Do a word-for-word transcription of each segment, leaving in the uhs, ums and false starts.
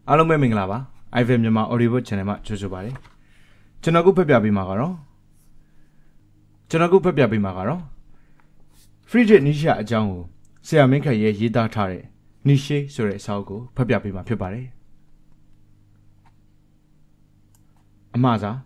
အားလုံးပဲမင်္ဂလာပါ I V M မြန်မာ Audio Channel မှာကြိုဆိုပါရစေကျွန်တော်ခုဖတ်ပြပေးမှာကတော့ကျွန်တော်ခုဖတ်ပြပေးမှာကတော့ Friedrich Nietzsche အကြောင်းကိုဆရာမင်းခက်ရဲ့ရေးသားထားတဲ့ Nietzsche ဆိုတဲ့အစာအုပ်ကိုဖတ်ပြပေးမှာဖြစ်ပါတယ်အမှားစား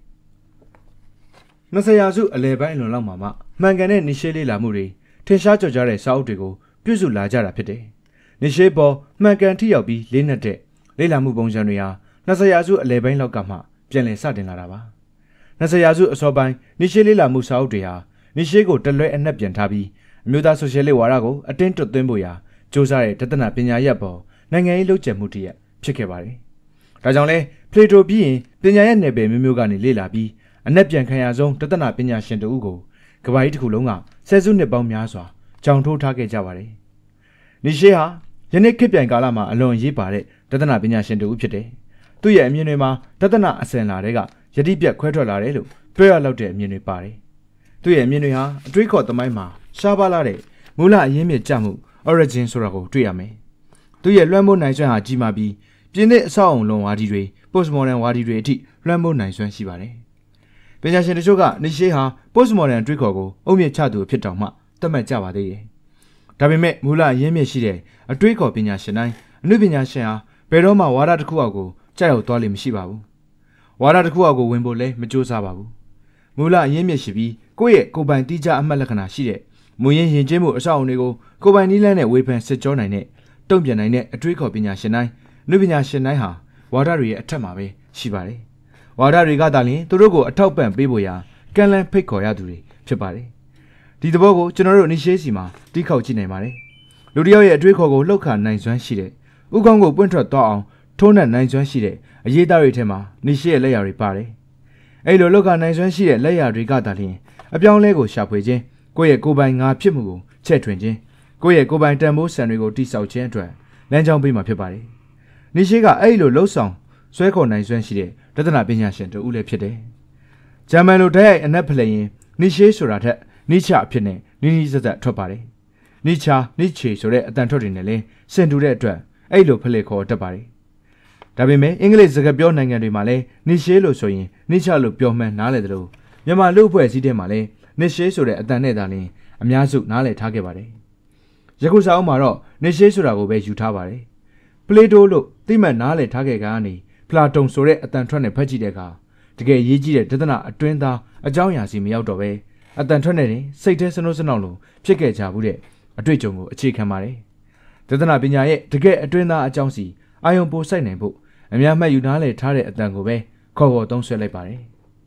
နှစ်ဆယ်ရာစုအလယ်ပိုင်းလွန်လောက်မှာမှမှန်ကန်တဲ့ Nietzsche လေ့လာမှုတွေထင်ရှားကြော်ကြားတဲ့စာအုပ်တွေကိုပြုစုလာကြတာဖြစ်တယ်Nietzsche ပေါ်မှန်ကန်ထိရောက်ပြီးလေးနက်တဲ့လေ့လာမှုပုံစံတွေဟာနှစ်ဆယ်ရာစုအလယ်ပိုင်းလောက်ကမှပြန်လည်စတင်လာတာပါနှစ်ဆယ်ရာစုအစောပိုင်း Nietzsche လေ့လာမှုစာအုပ်တွေဟာ Nietzsche ကိုတလွဲအနှက်ပြန်ထားပြီးအမျိုးသားဆိုရှယ်လစ်ဝါဒကိုအတင်းတွတ်သွင်းဖို့ရာစ조사တဲ့တသနာပညာရပ်ပေါ်နိုင်ငံရေးလုပ်ကြံမှုတည်းဖြစ်ခဲ့ပါတယ်ဒါကြောင့်လဲ Plato ပြီးရင်ပညာရပ်နယ်ပယ်မျိုးမျိုးကနေလေ့လာပြီးအနှက်ပြန်ခံရဆုံးတသနာပညာရှင်တို့ကိုကမ္ဘာကြီးတစ်ခုလုံးကဆယ်စုနှစ်ပေါင်းများစွာကြောင်ထိုးထားခဲ့ကြပါတယ်Nietzsche ဟာယနေ့ခေတ်ပြိုင်ကာလမှာအလွန်ရေးပါတဲ့တသနာပညာရှင်တူဖြစ်တယ်။သူ့ရဲ့အမြင်တွေမှာတသနာအစဉ်လာတဲ့ကယတိပြတ်ခွဲထွက်လာတယ်လို့ပြောရလောက်တဲ့အမြင်တွေပါတယ်။သူ့ရဲ့အမြင်တွေဟာအတွေးခေါ်သမိုင်းမှာရှားပါလာတဲ့မူလအရင်းမြစ်ကြမှု origin ဆိုတာကိုတွေ့ရမယ်။သူ့ရဲ့လွှမ်းမိုးနိုင်စွမ်းဟာကြီးမားပြီးပြင်းတဲ့အဆောက်အုံလွန်ဝါဒီတွေ postmodern ဝါဒီတွေအထိလွှမ်းမိုးနိုင်စွမ်းရှိပါတယ်။ပညာရှင်တချို့က Nietzsche ဟာ postmodern တွေးခေါ်ကိုအုံမြင့်ချသူဖြစ်တောင်မှသတ်မှတ်ကြပါသေးတယ်။ဒါပေမဲ့မူလအရင်းမြစ်ရှိတဲ့အတွေးခေါ်ပညာရှင်တိုင်းအနုပညာရှင်ဟာဘယ်တော့မှဝါဒတစ်ခုအောက်ကိုကြောက်ရောက်သွားလိမ့်မရှိပါဘူးဝါဒတစ်ခုအောက်ကိုဝင်ဖို့လည်းမကြိုးစားပါဘူးမူလအရင်းမြစ်ရှိပြီးကိုယ့်ရဲ့ကိုယ်ပိုင်တိကျအမှတ်လက္ခဏာရှိတဲ့မူရင်းယဉ်ကျေးမှုအဆောက်အအုံတွေကိုကိုယ်ပိုင်နည်းလမ်းနဲ့ဝေဖန်စစ်ကြောနိုင်တဲ့တုံ့ပြန်နိုင်တဲ့အတွေးခေါ်ပညာရှင်တိုင်းအနုပညာရှင်တိုင်းဟာဝါဒတွေရဲ့အထက်မှာပဲရှိပါတယ်ဝါဒတွေကသာလျှင်သူတို့ကိုအထောက်ပံ့ပေးဖို့ရာကန့်လန့်ဖိတ်ခေါ်ရသူတွေဖြစ်ပါတယ်ဒီသဘောကိုကျွန်တော်တို့ Nietzsche စီမှာတီးခေါက်ကြည့်နိုင်ပါတယ်လူတယောက်ရဲ့အတွေးခေါ်ကိုလှုပ်ခါနိုင်စွမ်းရှိတဲ့ဥကောင်းကိုပွင့်ထွက်သွားအောင်ထိုးနှက်နိုင်စွမ်းရှိတဲ့အရေးသားတွေထဲမှာ Nietzsche ရဲ့လက်ရာတွေပါတယ်။အဲ့လိုလှုပ်ခါနိုင်စွမ်းရှိတဲ့လက်ရာတွေကသာလျှင်အပြောင်းလဲကိုရှာဖွေခြင်းကိုယ့်ရဲ့ကိုယ်ပိုင်ငါဖြစ်မှုကိုချဲ့ထွင်ခြင်းကိုယ့်ရဲ့ကိုယ်ပိုင်တန်ဖိုးစံတွေကိုတိစောက်ခြင်းအတွက်လမ်းကြောင်းပေးမှာဖြစ်ပါတယ်။ Nietzsche ကအဲ့လိုလှုပ်ဆောင်ဆွဲခေါ်နိုင်စွမ်းရှိတဲ့တသနာပညာရှင်တူဦးလည်းဖြစ်တယ်။ဂျာမန်လိုတိုက်ရိုက်အနက်ဖလှယ်ရင် Nietzsche ဆိုတာထက် Nietzsche အဖြစ်နဲ့နီးနီးစပ်စပ်ထွက်ပါတယ်။နီချာနီချေဆိုတဲ့အတန်ထွက်တွေနဲ့လည်းဆင်တူတဲ့အတွက်အဲ့လိုဖလှယ်ခေါ်တတ်ပါတယ်။ဒါပေမဲ့အင်္ဂလိပ်စကားပြောနိုင်ငံတွေမှာလည်းနီရှေလို့ဆိုရင်နီချာလို့ပြောမှန်းနားလည်တယ်လို့မြန်မာလူအဖွဲ့အစည်းတွေမှာလည်းနီရှေဆိုတဲ့အတန်နဲ့သာလျှင်အများစုနားလည်ထားခဲ့ပါတယ်။ယခုစာအုပ်မှာတော့နီရှေဆိုတာကိုပဲယူထားပါတယ်။ပလေတိုလို့သိမှတ်နားလည်ထားခဲ့ကနေဖလာတုန်ဆိုတဲ့အတန်ထွက်နဲ့ဖတ်ကြည့်တဲ့အခါတကယ်ရေးကြီးတဲ့ဒသနာအတွင်းသားအကြောင်းအရာစီမရောက်တော့ပဲအတန်ထွက်နဲ့တင်စိတ်ထဲစနှုတ်စနှောက်လို့ဖြစ်ခဲ့ကြဘူးတဲ့အတွေ့အကြုံကိုအခြေခံပါတယ်။ဒသနာပညာရဲ့တကယ်အတွင်းသားအကြောင်းစီအာယုံပိုစိုက်နိုင်ဖို့အများမှတ်ယူနားလည်ထားတဲ့အတန်ကိုပဲခေါ်ခေါ်သုံးဆွဲလိုက်ပါတယ်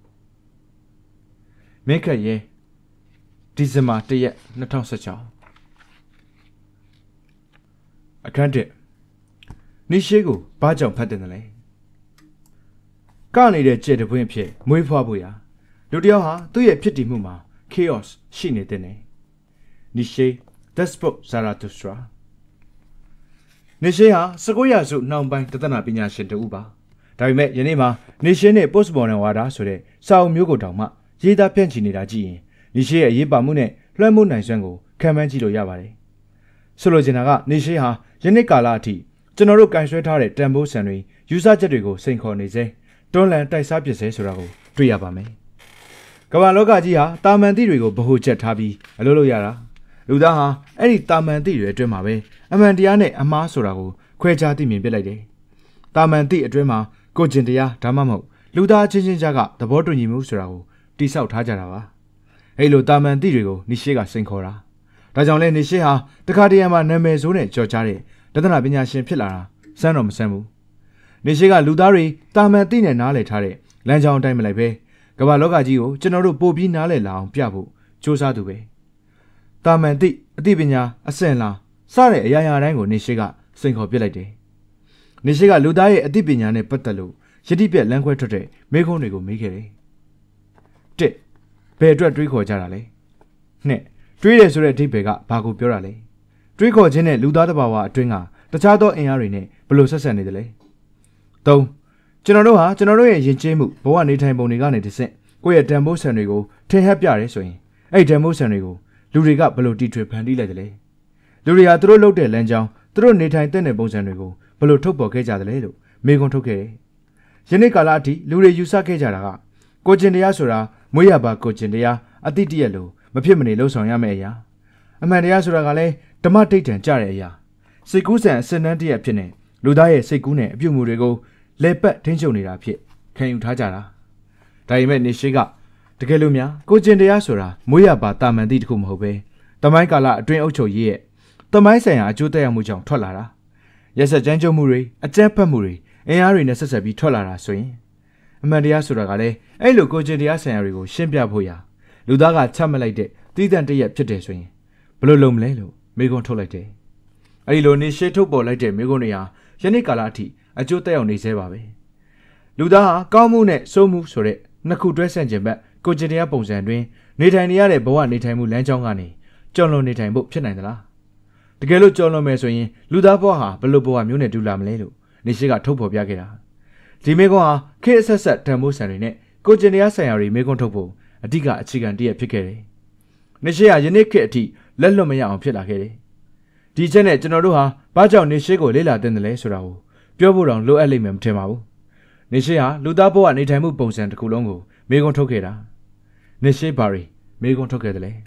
။မင်းခက်ရဲ့ဒီဇင်ဘာတစ်ရက်၂၀၁၆အခန်းတစ်Nietzscheကိုဘာကြောင့်ဖတ်တယ်လဲ။ကနေတဲ့ကြဲတပွင့်ဖြစ်မွေးဖွားဖို့ရာလူတယောက်ဟာသူ့ရဲ့ဖြစ်တည်မှုမှာ chaos ရှိနေတဲ့နဲ့Nietzsche Despot Zarathustra Nietzsche ဟာ၁၉ရာစုနှောင်းပိုင်းတသနာပညာရှင်တူပါဒါပေမဲ့ယနေ့မှာ Nietzsche နဲ့ postmodern ဝါဒဆိုတဲ့စာအုပ်မျိုးကိုတောင်မှရေးသားဖြန့်ချီနေတာကြည့်ရင် Nietzsche ရဲ့အရေးပါမှုနဲ့လွှမ်းမိုးနိုင်စွမ်းကိုခံမှန်းကြည့်လို့ရပါတယ်ဆိုလိုချင်တာက Nietzsche ဟာယနေ့ကာလအထိကျွန်တော်တို့ကင်ဆွဲထားတဲ့တန်ဖိုးစံတွေယူဆချက်တွေကိုစိန်ခေါ်နေစေတွန်းလှန်တိုက်စားပစ်စေဆိုတာကိုတွေ့ရပါမယ်ကမ္ဘာလောကကြီးဟာတာမန်တိတွေကိုဗဟုချက်ထားပြီးအလုပ်လုပ်ရတာလူသားဟာအဲ့ဒီတာမန်တိတွေအတွင်းမှာပဲအမှန်တရားနဲ့အမှားဆိုတာကိုခွဲခြားသိမြင်ပြလိုက်တယ်။တာမန်တိအတွင်းမှာကိုကျင်တရားဒါမှမဟုတ်လူသားချင်းချင်းကြားကသဘောတူညီမှုဆိုတာကိုတိဆောက်ထားကြတာပါ။အဲ့လိုတာမန်တိတွေကိုNietzscheကစိန်ခေါ်တာ။ဒါကြောင့်လဲNietzscheဟာတခါတရံမှာနာမည်ဆိုးနဲ့ကြော်ကြားတဲ့တသနာပညာရှင်ဖြစ်လာတာစမ်းတော့မစမ်းဘူး။ Nietzscheကလူသားတွေတာမန်တိနဲ့နားလည်ထားတဲ့လမ်းကြောင်းအတိုင်းမလိုက်ပဲကမ္ဘာလောကကြီးကိုကျွန်တော်တို့ပို့ပြီးနားလည်လာအောင်ပြဖို့စူးစမ်းသူပဲ။တာမန်တိအသိပညာအစင်လာစတဲ့အရာရာတိုင်းကိုNietzscheကစိန်ခေါ်ပစ်လိုက်တယ်။ Nietzscheကလူသားရဲ့အသိပညာနဲ့ပတ်သက်လို့ယတိပြက်လမ်းခွဲထွက်တဲ့မေးခွန်းတွေကိုမေးခဲ့တယ်။တစ်ဘယ်အတွက်တွေးခေါ်ကြတာလဲ။နှစ်တွေးတယ်ဆိုတဲ့အဓိပ္ပာယ်ကဘာကိုပြောတာလဲ။တွေးခေါ်ခြင်းနဲ့လူသားတစ်ပါးဝအတွင်းကတခြားသောအင်အားတွေနဲ့ဘယ်လိုဆက်ဆံနေသလဲ။သုံးကျွန်တော်တို့ဟာကျွန်တော်တို့ရဲ့ယဉ်ကျေးမှုဘဝနေထိုင်ပုံတွေကနေတစ်ဆင့်ကိုယ့်ရဲ့တန်ဖိုးဆန်တွေကိုထင်ဟပ်ပြရဲဆိုရင်အဲ့ဒီတန်ဖိုးဆန်တွေကိုလူတွေကဘယ်လိုတီထွင်ဖန်တီးလိုက်သလဲလူတွေဟာသူတို့လုပ်တဲ့လမ်းကြောင်းသူတို့နေထိုင်တဲ့ပုံစံတွေကိုဘယ်လိုထုတ်ပေါ်ခဲ့ကြသလဲလို့မေကွန်ထုတ်ခဲ့တယ်။ယနေ့ကာလအထိလူတွေယူဆခဲ့ကြတာကကိုကျင်တရားဆိုတာမွေးရပါကိုကျင်တရားအတိတရလို့မဖြစ်မနေလှုပ်ဆောင်ရမယ့်အရာအမှန်တရားဆိုတာကလည်းဓမ္မတိတ်တန်ကြတဲ့အရာစိတ်ကူးဆန်အစနန်းတရဖြစ်နေလူသားရဲ့စိတ်ကူးနဲ့အပြုအမူတွေကိုလဲပတ်ထိန်းချုပ်နေတာဖြစ်ခံယူထားကြတာဒါပေမဲ့နေရှိကတကယ်လို့များကိုကျင်တရားဆိုတာမွေးရပါတာမန်တိတခုမဟုတ်ပဲတမိုင်းကာလအတွင်းအုပ်ချုပ်ရေးရဲ့တမိုင်းဆိုင်ရာအကျိုးသက်ရောက်မှုကြောင့်ထွက်လာတာရက်စက်ကြမ်းကြုတ်မှုတွေအကြမ်းဖက်မှုတွေအင်အားတွေနဲ့ဆက်ဆက်ပြီးထွက်လာတာဆိုရင်အမှန်တရားဆိုတာကလည်းအဲ့လိုကိုကျင်တရားဆိုင်ရာတွေကိုရှင်းပြဖို့ရာလူသားကချမှတ်လိုက်တဲ့တည်တံ့တရက်ဖြစ်တယ်ဆိုရင်ဘယ်လိုလုပ်မလဲလို့မေကွန်းထုတ်လိုက်တယ်အဲ့ဒီလိုနေရှေ့ထုတ်ပေါ်လိုက်တဲ့မေကွန်းတွေဟာယနေ့ကာလအထိအကျိုးသက်ရောက်နေသေးပါပဲလူသားဟာကောင်းမှုနဲ့ဆိုးမှုဆိုတဲ့နှစ်ခုတွဲဆန့်ကျင်ဘက်ကိုကျင်တရားပုံစံတွင်နေထိုင်နေရတဲ့ဘဝနေထိုင်မှုလမ်းကြောင်းကနေကြော်လွန်နေထိုင်ဖို့ဖြစ်နိုင်သလားတကယ်လို့ကြော်လွန်မယ်ဆိုရင်လူသားဘဝဟာဘယ်လိုဘဝမျိုးနဲ့တူလာမလဲလို့နေရှိကထုတ်ဖော်ပြခဲ့တာဒီမေကွန်းဟာခေတ်အဆက်ဆက်တန်ဖိုးဆန်တွေနဲ့ကိုကျင်တရားဆိုင်ရာတွေမေကွန်းထုတ်ဖို့အဓိကအခြေခံတည်းရဖြစ်ခဲ့တယ်နေရှိကယနေ့ခေတ်အထိလက်လွတ်မရအောင်ဖြစ်လာခဲ့တယ်ဒီချက်နဲ့ကျွန်တော်တို့ဟာဘာကြောင့်နေရှိကိုလေ့လာတင်တယ်လဲဆိုတာကိုပြောဖို့တောင်လိုအပ်လိမ့်မယ်မထင်ပါဘူးနေရှိဟာလူသားဘဝနေထိုင်မှုပုံစံတစ်ခုလုံးကိုမေကွန်းထုတ်ခဲ့တာနေရှိဘာရီမေကွန်းထုတ်ခဲ့တယ်လေ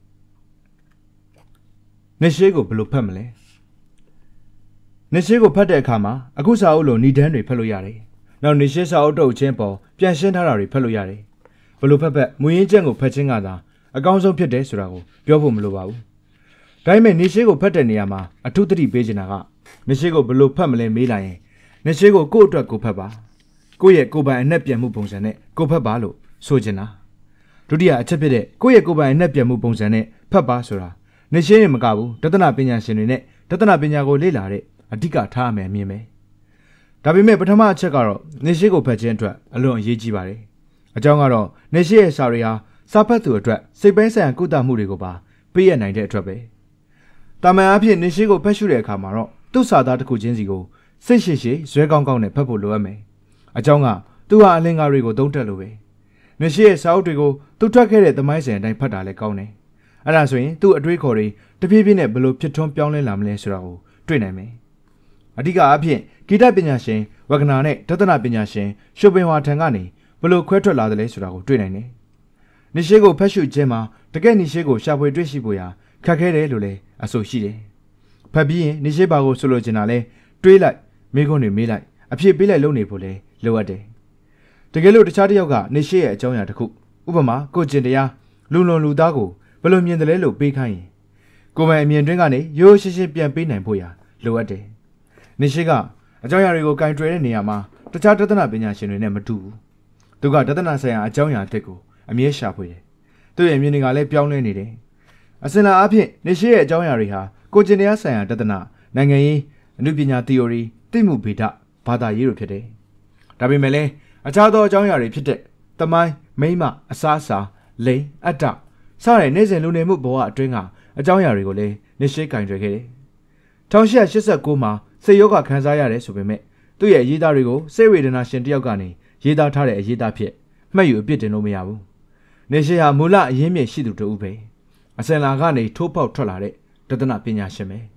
နေရှိကိုဘယ်လိုဖတ်မလဲနေရှိကိုဖတ်တဲ့အခါမှာအခုစာအုပ်လိုဏ္ဍန်တွေဖတ်လို့ရတယ်နောက်နေရှိစာအုပ်တုပ်ချင်းပေါ်ပြန်ရှင်းထားတာတွေဖတ်လို့ရတယ်ဘယ်လိုဖတ်ဖတ်မူရင်းချက်ကိုဖတ်ခြင်းကသာအကောင်းဆုံးဖြစ်တယ်ဆိုတာကိုပြောဖို့မလိုပါဘူးဒါပေမဲ့နေရှိကိုဖတ်တဲ့နေရာမှာအထူးသတိပေးချင်တာကနေရှိကိုဘယ်လိုဖတ်မလဲမေးလိုက်ရင်နေရှိကိုကိုယ့်အတွက်ကိုဖတ်ပါကိုယ့်ရဲ့ကိုယ်ပိုင်အနှက်ပြန်မှုပုံစံနဲ့ကိုဖတ်ပါလို့ဆိုချင်တာဒုတိယအချက်ဖြစ်တဲ့ကိုယ့်ရဲ့ကိုယ်ပိုင်အနှက်ပြန်မှုပုံစံနဲ့ဖတ်ပါဆိုတာနေရှိရင်မကဘူးတသနာပညာရှင်တွေနဲ့တသနာပညာကိုလေ့လာတဲ့အဓိကထားရမယ်အမြင်ပဲဒါပေမဲ့ပထမအချက်ကတော့နေရှိကိုဖတ်ခြင်းအတွက်အလွန်အရေးကြီးပါတယ်အကြောင်းကတော့နေရှိရဲ့စာတွေဟာစာဖတ်သူအတွက်စိတ်ပိုင်းဆိုင်ရာကုသမှုတွေကိုပါပေးရနိုင်တဲ့အတွက်ပဲတာမန်အဖြစ်နေရှိကိုဖတ်ရှုတဲ့အခါမှာတော့သူ့စာသားတစ်ခုချင်းစီကိုစိတ်ရှိရှိဇွဲကောင်းကောင်းနဲ့ဖတ်ဖို့လိုအပ်မယ်အကြောင်းကသူဟာအလင်္ကာတွေကိုသုံးတက်လို့ပဲနေရှိရဲ့စာအုပ်တွေကိုသူထွက်ခဲ့တဲ့သမိုင်းစဉ်အတိုင်းဖတ်တာလည်းကောင်းတယ်အဲ့ဒါဆိုရင်သူ့အတွေးခေါ်တွေတဖြည်းဖြည်းနဲ့ဘယ်လိုဖြစ်ထွန်းပြောင်းလဲလာမလဲဆိုတာကိုတွေ့နိုင်မယ်အဓိကအဖြစ်ဂီတပညာရှင်ဝဂနာနဲ့တသနာပညာရှင်ရှုပင်ဝါထံကနေဘယ်လိုခွဲထွက်လာသလဲဆိုတာကိုတွေ့နိုင်တယ်နေရှိကိုဖတ်ရှုခြင်းမှာတကယ်နေရှိကိုရှာဖွေတွေ့ရှိဖို့ရာခက်ခဲတယ်လို့လည်းအဆိုရှိတယ်ဖတ်ပြီးရင်နေရှိပါကိုဆိုလိုချင်တာလဲတွေးလိုက်မိခွန်းတွေမေးလိုက်အဖြစ်ပေးလိုက်လုပ်နေဖို့လဲလိုအပ်တယ်တကယ်လို့တခြားတစ်ယောက်ကနေရှိရဲ့အကြောင်းအရာတစ်ခုဥပမာကိုကျင်တရားလူလွန်လူသားကိုဘယ်လိုမြင်တယ်လဲလို့ပေးခိုင်းရင်ကိုယ်ပိုင်အမြင်တွင်းကနေရိုးရှင်းရှင်းပြန်ပေးနိုင်ဖို့ရာလိုအပ်တယ်နေရှိကအကြောင်းအရာတွေကိုကင်တွယ်တဲ့နေရာမှာတခြားတသနာပညာရှင်တွေနဲ့မတူဘူးသူကတသနာဆိုင်ရာအကြောင်းအရာအသစ်ကိုအမြဲရှာဖွေတယ်သူ့ရဲ့အမြင်တွေကလည်းပြောင်းလဲနေတယ်အစင်လာအဖြစ်နေရှိရဲ့အကြောင်းအရာတွေဟာကိုကျင်တရားဆိုင်ရာတသနာနိုင်ငံရေးအနုပညာ theory သိမှုဗေဒဘာသာရေးတို့ဖြစ်တယ်ဒါပေမဲ့လည်းအခြားသောအကြောင်းအရာတွေဖြစ်တဲ့သမိုင်းမိမ့်မအစားအစာလိန်အတ္တစတဲ့နေ့စဉ်လူနေမှုဘဝအတွင်းကအကြောင်းအရာတွေကိုလည်းနေရှိကင်တွယ်ခဲ့တယ်၁၈၈၉မှာစိတ်ယောဂခံစားရတယ်ဆိုပေမဲ့သူ့ရဲ့ရေးသားတွေကိုစိတ်ဝေဒနာရှင်တယောက်ကနေရေးသားထားတဲ့အရေးသားဖြစ်မှတ်ယူအပြစ်တင်လို့မရဘူးနေရှိဟာမူလအရင်းမြစ်ရှိသူတူပဲအစင်လာကနေထိုးပေါက်ထွက်လာတဲ့တသနာပညာရှင်ပဲ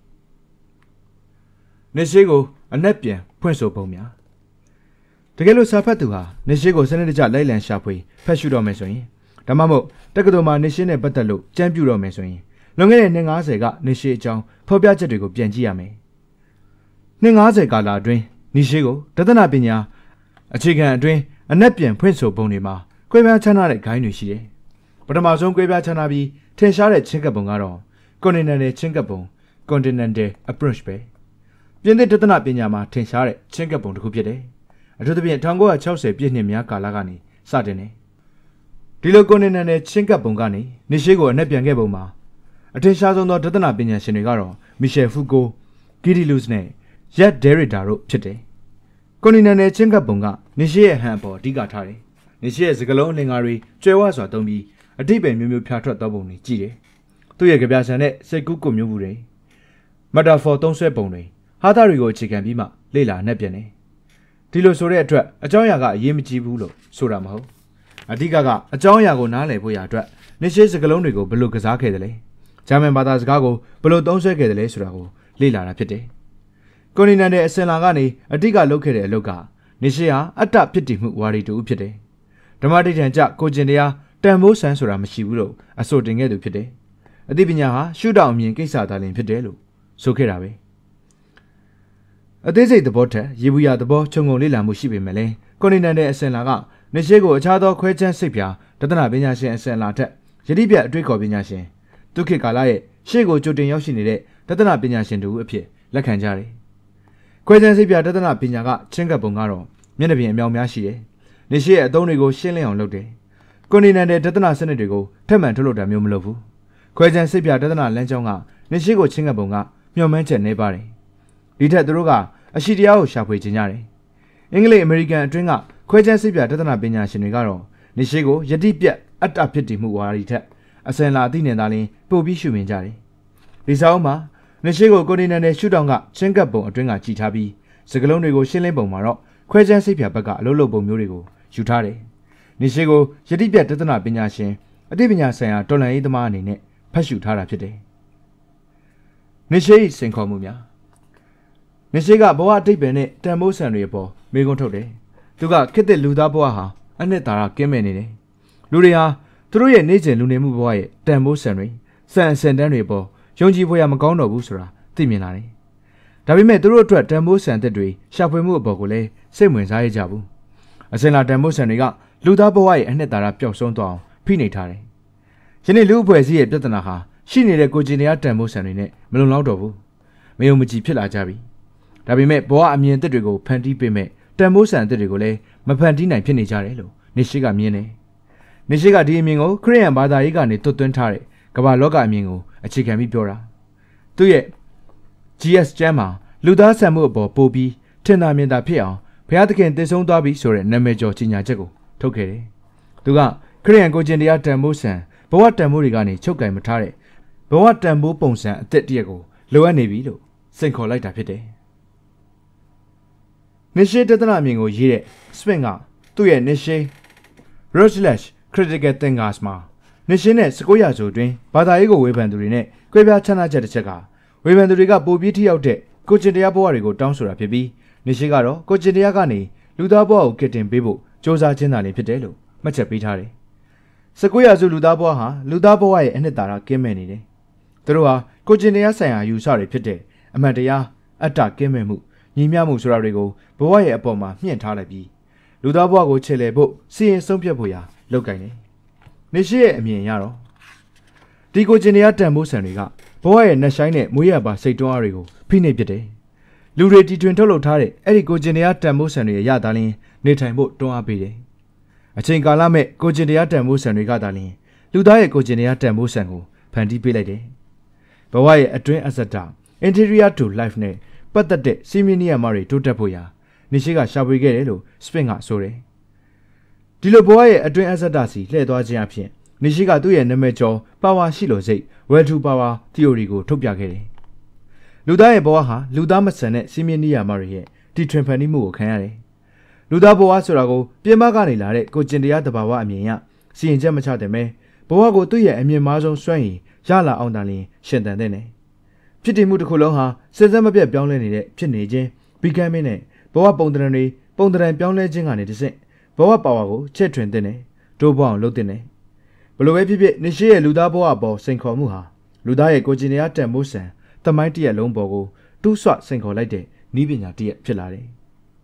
နေရှိကိုအနက်ပြန်ဖွင့်ဆိုပုံများတကယ်လို့စာဖတ်သူဟာနေရှိကိုစနစ်တကျလိုက်လံရှာဖွေဖတ်ရှုတော့မယ်ဆိုရင်ဒါမှမဟုတ်တက္ကသိုလ်မှာနေရှိနဲ့ပတ်သက်လို့ကြံပြူတော့မယ်ဆိုရင်လွန်ခဲ့တဲ့နှစ်၅၀ကနေရှိအကြောင်းဖော်ပြချက်တွေကိုပြန်ကြည့်ရမယ်နှစ်၅၀ကာလအတွင်းနေရှိကိုတသနာပညာအခြေခံအတွင်းအနက်ပြန်ဖွင့်ဆိုပုံတွေမှာကွဲပြားခြားနားတဲ့ဂိုင်းတွေရှိတယ်ပထမဆုံးကွဲပြားခြားနားပြီးထင်ရှားတဲ့ချင်းကပ်ပုံကတော့ continental ချင်းကပ်ပုံ continental approach ပဲပြင်သစ်တသနာပညာမှာထင်ရှားတဲ့ချင်းကပ်ပုံတစ်ခုဖြစ်တယ်အထူးသဖြင့်၁၉၆၀ပြည့်နှစ်များကာလကနေစတင်တယ်ဒီလို continental ချင်းကပ်ပုံကနေနေရှိကိုအနက်ပြန်ခဲ့ပုံမှာအထင်ရှားဆုံးသောတသနာပညာရှင်တွေကတော့မီရှယ်ဖူကိုဂီဒီလူးစ်နဲ့ရက်ဒဲရစ်ဒါတို့ဖြစ်တယ်ကွန်တီနန်နယ်ချင်းကပ်ပုံကနေရှိရဲ့ဟန်အပေါ်အဓိကထားတယ်နေရှိရဲ့စကလုံးအလင်္ကာတွေကျွဲဝစွာသုံးပြီးအတိတ်ပဲမျိုးမျိုးဖြာထွက်သောပုံတွေကြည့်တယ်သူ့ရဲ့ကြပြဆန်တဲ့စိတ်ကူးကိုမျိုးမှုတွေမက်တာဖော်သုံးဆွဲပုံတွေဟာသားတွေကိုအခြေခံပြီးမှလေ့လာနှက်ပြန်တယ်ဒီလိုဆိုတဲ့အတွက်အကြောင်းအရာကအရေးမကြီးဘူးလို့ဆိုတာမဟုတ်အဓိကကအကြောင်းအရာကိုနားလည်ဖို့ရအတွက်နေရှိစကလုံးတွေကိုဘယ်လိုကစားခဲ့တယ်လဲဂျာမန်ဘာသာစကားကိုဘယ်လိုသုံးဆွဲခဲ့တယ်လဲဆိုတာကိုလေ့လာတာဖြစ်တယ်ကိုနီနန်တဲ့အစင်လာကနေအတိကလုပ်ခဲ့တဲ့အလုပ်ကနေရှိဟာအတ္တဖြစ်တည်မှုဝါဒီတူဖြစ်တယ်ဓမ္မတိဋ္ဌံကြကိုကျင်တရားတန်မိုးဆန်းဆိုတာမရှိဘူးလို့အဆိုတင်ခဲ့သူဖြစ်တယ်အသိပညာဟာရှုထောင့်အမြင်ကိစ္စသာလျှင်ဖြစ်တယ်လို့ဆိုခဲ့တာပဲအသေးစိတ်သဘောထက်ရေဘူးရသဘောခြုံငုံလေ့လာမှုရှိပေမဲ့လည်းကိုနီနန်တဲ့အစင်လာကနေရှိကိုအခြားသောခွဲခြမ်းစိတ်ပြာတသနာပညာရှင်အစင်လာထက်ယတိပြတ်အတွေ့ခေါ်ပညာရှင်ဒုက္ခကာလရဲ့ရှေ့ကိုကြိုတင်ရောက်ရှိနေတဲ့တသနာပညာရှင်တို့အဖြစ်လက်ခံကြတယ်ခွဲခြမ်းစိတ်ပြာတသနာပညာကချင်းကပ်ပုံကတော့မျက်နှာပြင်အမြောင်များရှိတယ်နေရှိရဲ့အသုံးတွေကိုရှင်းလင်းအောင်လုပ်တယ်ကိုနီနန်တဲ့တသနာစနစ်တွေကိုထက်မှန်ထုတ်လုပ်တာမျိုးမလုပ်ဘူးခွဲခြမ်းစိတ်ပြာတသနာလမ်းကြောင်းကနေရှိကိုချင်းကပ်ပုံကမျှော်မှန်းချက်နေပါတယ်ဒီထက်သူတို့ကအရှိတရားကိုရှာဖွေခြင်းကြတယ်အင်္ဂလိပ်အမေရိကန်အတွင်းကခွဲခြမ်းစိတ်ပြာတသနာပညာရှင်တွေကတော့နေရှိကိုယတိပြတ်အတ္တဖြစ်တည်မှုဝါဒီထက်အစင်လာအသိဉာဏ်သားလင်းပို့ပြီးရှုမြင်ကြတယ်ဒီစာအုပ်မှာနေရှိကိုကိုနီနန်တဲ့ရှုထောင့်ကချင်းကပ်ပုံအတွင်းကကြည်ထားပြီးစကလုံးတွေကိုရှင်းလင်းပုံမှာတော့ခွဲခြမ်းစိတ်ပြာဘက်ကအလုပ်လုပ်ပုံမျိုးတွေကိုယူထားတယ်နေရှိကိုယတိပြတ်တသနာပညာရှင်အသိပညာဆိုင်ရာတော်လှန်ရေးသမားအနေနဲ့ဖတ်ရှုထားတာဖြစ်တယ်နေရှိစိန်ခေါ်မှုများနေရှိကဘဝအတိတ်ပဲနဲ့တန်မိုးဆန်တွေအပေါ်မေးခွန်းထုတ်တယ်သူကခေတ်သစ်လူသားဘဝဟာအနှစ်သာရကင်းမဲ့နေတယ်လူတွေဟာသူတို့ရဲ့နေကျင်လူနေမှုဘဝရဲ့တန်မိုးဆန်တွေစံအစင်တန်းတွေပေါ်ယုံကြည်ဖွယ်ရမကောင်းတော့ဘူးဆိုတာသိမြင်လာတယ်ဒါပေမဲ့သူတို့အတွက်တန်မိုးဆန်တဲ့တွေရှာဖွေမှုအပေါ်ကိုလည်းစိတ်ဝင်စားရကြဘူးအစင်လာတန်မိုးဆန်တွေကလူသားဘဝရဲ့အနှစ်သာရပျောက်ဆုံးသွားအောင်ဖိနှိပ်ထားတယ်ယနေ့လူအဖွဲ့အစည်းရဲ့ပြဿနာဟာရှိနေတဲ့ကိုကျင်တရားတန်မိုးဆန်တွေနဲ့မလုံလောက်တော့ဘူးမယုံမကြည်ဖြစ်လာကြပြီဒါပေမဲ့ဘဝအမြင်အသစ်တွေကိုဖန်တီးပေးမဲ့တန်မိုးဆန်အသစ်တွေကိုလည်းမဖန်တီးနိုင်ဖြစ်နေကြတယ်လို့နေရှိကမြင်တယ်နေရှိကဒီအမြင်ကိုခရစ်ယာန်ဘာသာရေးကနေသွတ်သွင်းထားတဲ့ကမ္ဘာလောကအမြင်ကိုအခြေခံပြီးပြောတာသူရဲ့ ဂျီ အက်စ် ကျမ်းမှာလူသားဆန်မှုအပေါ်ပို့ပြီးထင်သာမြင်သာဖြစ်အောင်ဘုရားသခင်တည်ဆုံးသွားပြီဆိုတဲ့နာမည်ကျော်ကြီးညာချက်ကိုထုတ်ခဲ့တယ်သူကခရစ်ယာန်ကိုကျင်တရားတန်မိုးဆန်ဘဝတန်မိုးတွေကနေချုပ်ကင်မထားတဲ့ဘဝတန်မိုးပုံစံအသစ်တရက်ကိုလိုအပ်နေပြီလို့စိန်ခေါ်လိုက်တာဖြစ်တယ်နေရှိတသနာအမြင်ကိုရေးတဲ့ Spin ကသူ့ရဲ့နေရှိ Rutledge Critical Thinkers မှာနေရှိနဲ့၁၉ရာစုအတွင်းဘာသာရေးကိုဝေဖန်သူတွေနဲ့ကြွေးပြားချနာချက်တစ်ချက်ကဝေဖန်သူတွေကပိုပြီးထိရောက်တဲ့ကိုကျင်တရားဘဝတွေကိုတောင်းဆိုတာဖြစ်ပြီးနေရှိကတော့ကိုကျင်တရားကနေလူသားဘဝကိုကစ်တင်ပေးဖို့စ조사ခြင်းသာလည်းဖြစ်တယ်လို့မှတ်ချက်ပေးထားတယ်၁၉ရာစုလူသားဘဝဟာလူသားဘဝရဲ့အနှစ်သာရကင်းမဲ့နေတယ်သူတို့ဟာကိုကျင်တရားဆိုင်ရာယူဆတွေဖြစ်တဲ့အမှန်တရားအတ္တကင်းမဲ့မှုညီမျှမှုဆိုတာတွေကိုဘဝရဲ့အပေါ်မှာမြင့်ထားလိုက်ပြီးလူသားဘဝကိုချေလှယ်ဖို့စီရင်ဆုံးဖြတ်ဖို့ရာလုပ်ကိုင်တယ်နေရှိရဲ့အမြင်ရတော့ဒီကိုကျင်တရားတန်မိုးဆန်တွေကဘဝရဲ့နှက်ဆိုင်တဲ့မွေးရပါစိတ်တွန်းအားတွေကိုဖိနှိပ်ပစ်တယ်လူတွေတီထွင်ထုတ်လုပ်ထားတဲ့အဲ့ဒီကိုကျင်တရားတန်မိုးဆန်တွေရတာလင်းနေထိုင်ဖို့တွန်းအားပေးတယ်အချိန်ကာလမဲ့ကိုကျင်တရားတန်မိုးဆန်တွေကသာလင်းလူသားရဲ့ကိုကျင်တရားတန်မိုးဆန်ကိုဖန်တီးပေးလိုက်တယ်ဘဝရဲ့အတွင်းအစတာ interior to life နဲ့ပတ်သက်တဲ့စီမီနီယာမတွေတိုးတက်ဖို့ရာနေရှိကရှာဖွေခဲ့တယ်လို့ Spin ကဆိုတယ်ဒီလိုဘဝရဲ့အတွင်းအစတာစီလှည့်သွားခြင်းအဖြစ်နေရှိကသူ့ရဲ့နာမည်ကျော်ပါဝါရှိလို့စိတ် well to power theory ကိုထုတ်ပြခဲ့တယ်လူသားရဲ့ဘဝဟာလူသားမဆန်တဲ့စီမီနီယာမတွေရဲ့တီထွင်ဖန်တီးမှုကိုခံရတယ်လူသားဘဝဆိုတာကိုပြင်ပကနေလာတဲ့ကိုကျင်တရားတဘာဝအမြင်ရစီရင်ချက်မချတဲ့မဲဘဝကိုသူ့ရဲ့အမြင်မားဆုံးစွန့်ရင်ရလာအောင်တန်လင်းရှင်တန်တဲ့နဲ့ဖြစ်တည်မှုတစ်ခုလုံးဟာစစ်စက်မပြတ်ပြောင်းလဲနေတဲ့ဖြစ်နေခြင်းဘီကမ်းမင်းနဲ့ဘဝပုံတရံတွေပုံတရံပြောင်းလဲခြင်းကနေတစ်ဆင့်ဘဝပါဝါကိုချက်ထွင်တဲ့နဲ့တိုးပေါအောင်လုပ်တဲ့နဲ့ဘလို့ပဲဖြစ်ဖြစ်နေရှိရဲ့လူသားဘဝအပေါ်စိန်ခေါ်မှုဟာလူသားရဲ့ကိုကျင်တရားတန်မိုးဆန်သမိုင်းတရက်လုံးပေါ်ကိုတူးဆွစိန်ခေါ်လိုက်တဲ့နည်းပညာတရက်ဖြစ်လာတယ်